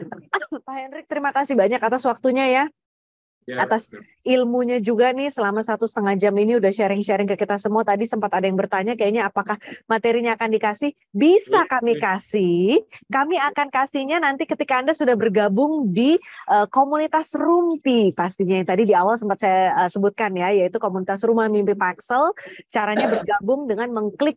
Pak Hendrik, terima kasih banyak atas waktunya ya. Atas ilmunya juga nih selama 1,5 jam ini udah sharing-sharing ke kita semua. Tadi sempat ada yang bertanya kayaknya apakah materinya akan dikasih. Bisa kami kasih. Kami akan kasihnya nanti ketika Anda sudah bergabung di komunitas Rumpi pastinya yang tadi di awal sempat saya sebutkan ya, yaitu komunitas Rumah Mimpi Paxel. Caranya bergabung dengan mengklik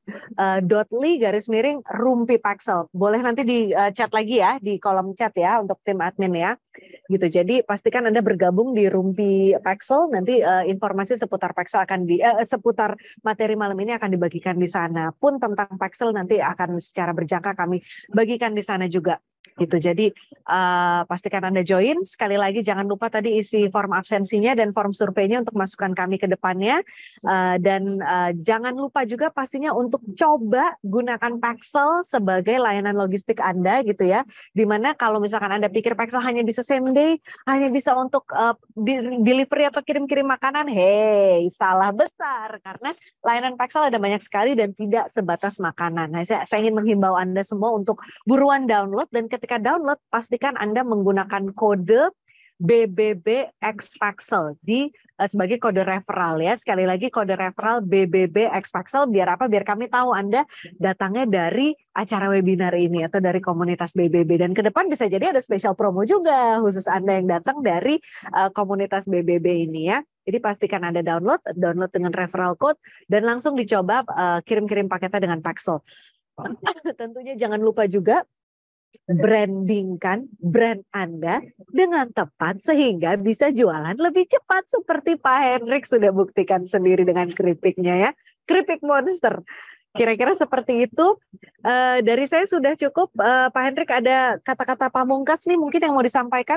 bit.ly/Rumpi Paxel. Boleh nanti di chat lagi ya, di kolom chat ya untuk tim admin ya. Gitu. Jadi pastikan Anda bergabung di Rumpi Paxel, nanti informasi seputar Paxel akan seputar materi malam ini akan dibagikan di sana. Pun tentang Paxel nanti akan secara berjangka kami bagikan di sana juga. Gitu. Jadi pastikan Anda join. Sekali lagi jangan lupa tadi isi form absensinya dan form surveinya untuk masukan kami ke depannya. Dan jangan lupa juga pastinya untuk coba gunakan Paxel sebagai layanan logistik Anda gitu ya. Dimana kalau misalkan Anda pikir Paxel hanya bisa same day, hanya bisa untuk delivery atau kirim-kirim makanan, hey, salah besar. Karena layanan Paxel ada banyak sekali dan tidak sebatas makanan. Nah, saya ingin menghimbau Anda semua untuk buruan download, dan ketika download pastikan Anda menggunakan kode BBB X Paxel sebagai kode referral ya. Sekali lagi kode referral BBB X Paxel, biar apa? Biar kami tahu Anda datangnya dari acara webinar ini atau dari komunitas BBB, dan ke depan bisa jadi ada special promo juga khusus Anda yang datang dari komunitas BBB ini ya. Jadi pastikan Anda download dengan referral code dan langsung dicoba kirim-kirim paketnya dengan Paxel. Tentunya jangan lupa juga brandingkan brand Anda dengan tepat sehingga bisa jualan lebih cepat seperti Pak Hendrik sudah buktikan sendiri dengan keripiknya ya, keripik monster. Kira-kira seperti itu. Dari saya sudah cukup. Pak Hendrik ada kata-kata pamungkas nih mungkin yang mau disampaikan?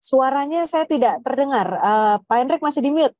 Suaranya saya tidak terdengar. Pak Hendrik masih di mute.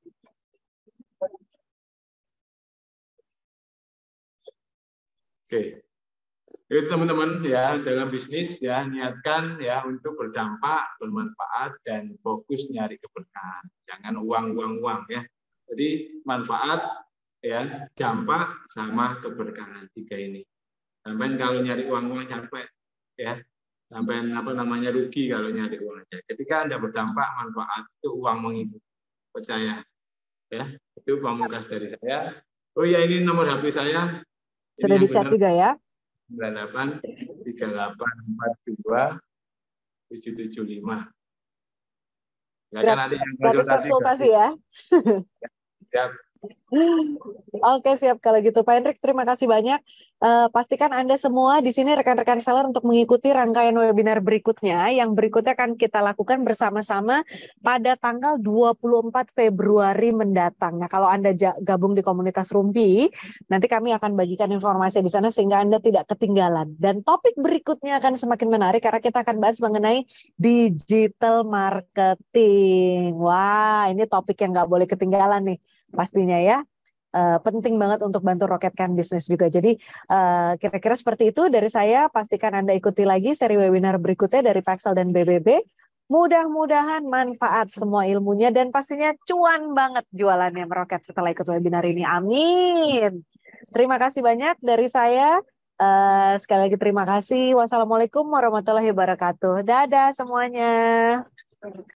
Oke. Jadi teman-teman ya, dalam bisnis ya niatkan ya untuk berdampak, bermanfaat dan fokus nyari keberkahan. Jangan uang ya. Jadi manfaat ya, dampak sama keberkahan, tiga ini. Sampai kalau nyari uang capek ya. Sampai rugi kalau nyari uang aja. Ketika Anda berdampak, manfaat itu uang mengikuti. Percaya ya. Itu pamungkas dari saya. Oh ya, ini nomor HP saya. Ini Sudah yang di chat benar. juga ya. 98 38 42 775. Silakan nanti yang Gratis konsultasi ya. Siap. Oke, siap kalau gitu Pak Hendrik, terima kasih banyak. Pastikan Anda semua di sini rekan-rekan seller untuk mengikuti rangkaian webinar berikutnya. Yang berikutnya akan kita lakukan bersama-sama pada tanggal 24 Februari mendatang. Nah, kalau Anda gabung di komunitas Rumpi, nanti kami akan bagikan informasi di sana sehingga Anda tidak ketinggalan. Dan topik berikutnya akan semakin menarik karena kita akan bahas mengenai digital marketing. Wah, ini topik yang nggak boleh ketinggalan nih pastinya ya. Penting banget untuk bantu roketkan bisnis juga. Jadi kira-kira seperti itu dari saya. Pastikan Anda ikuti lagi seri webinar berikutnya dari Paxel dan BBB. Mudah-mudahan manfaat semua ilmunya dan pastinya cuan banget jualannya meroket setelah ikut webinar ini. Amin. Terima kasih banyak dari saya. Sekali lagi terima kasih. Wassalamualaikum warahmatullahi wabarakatuh. Dadah semuanya.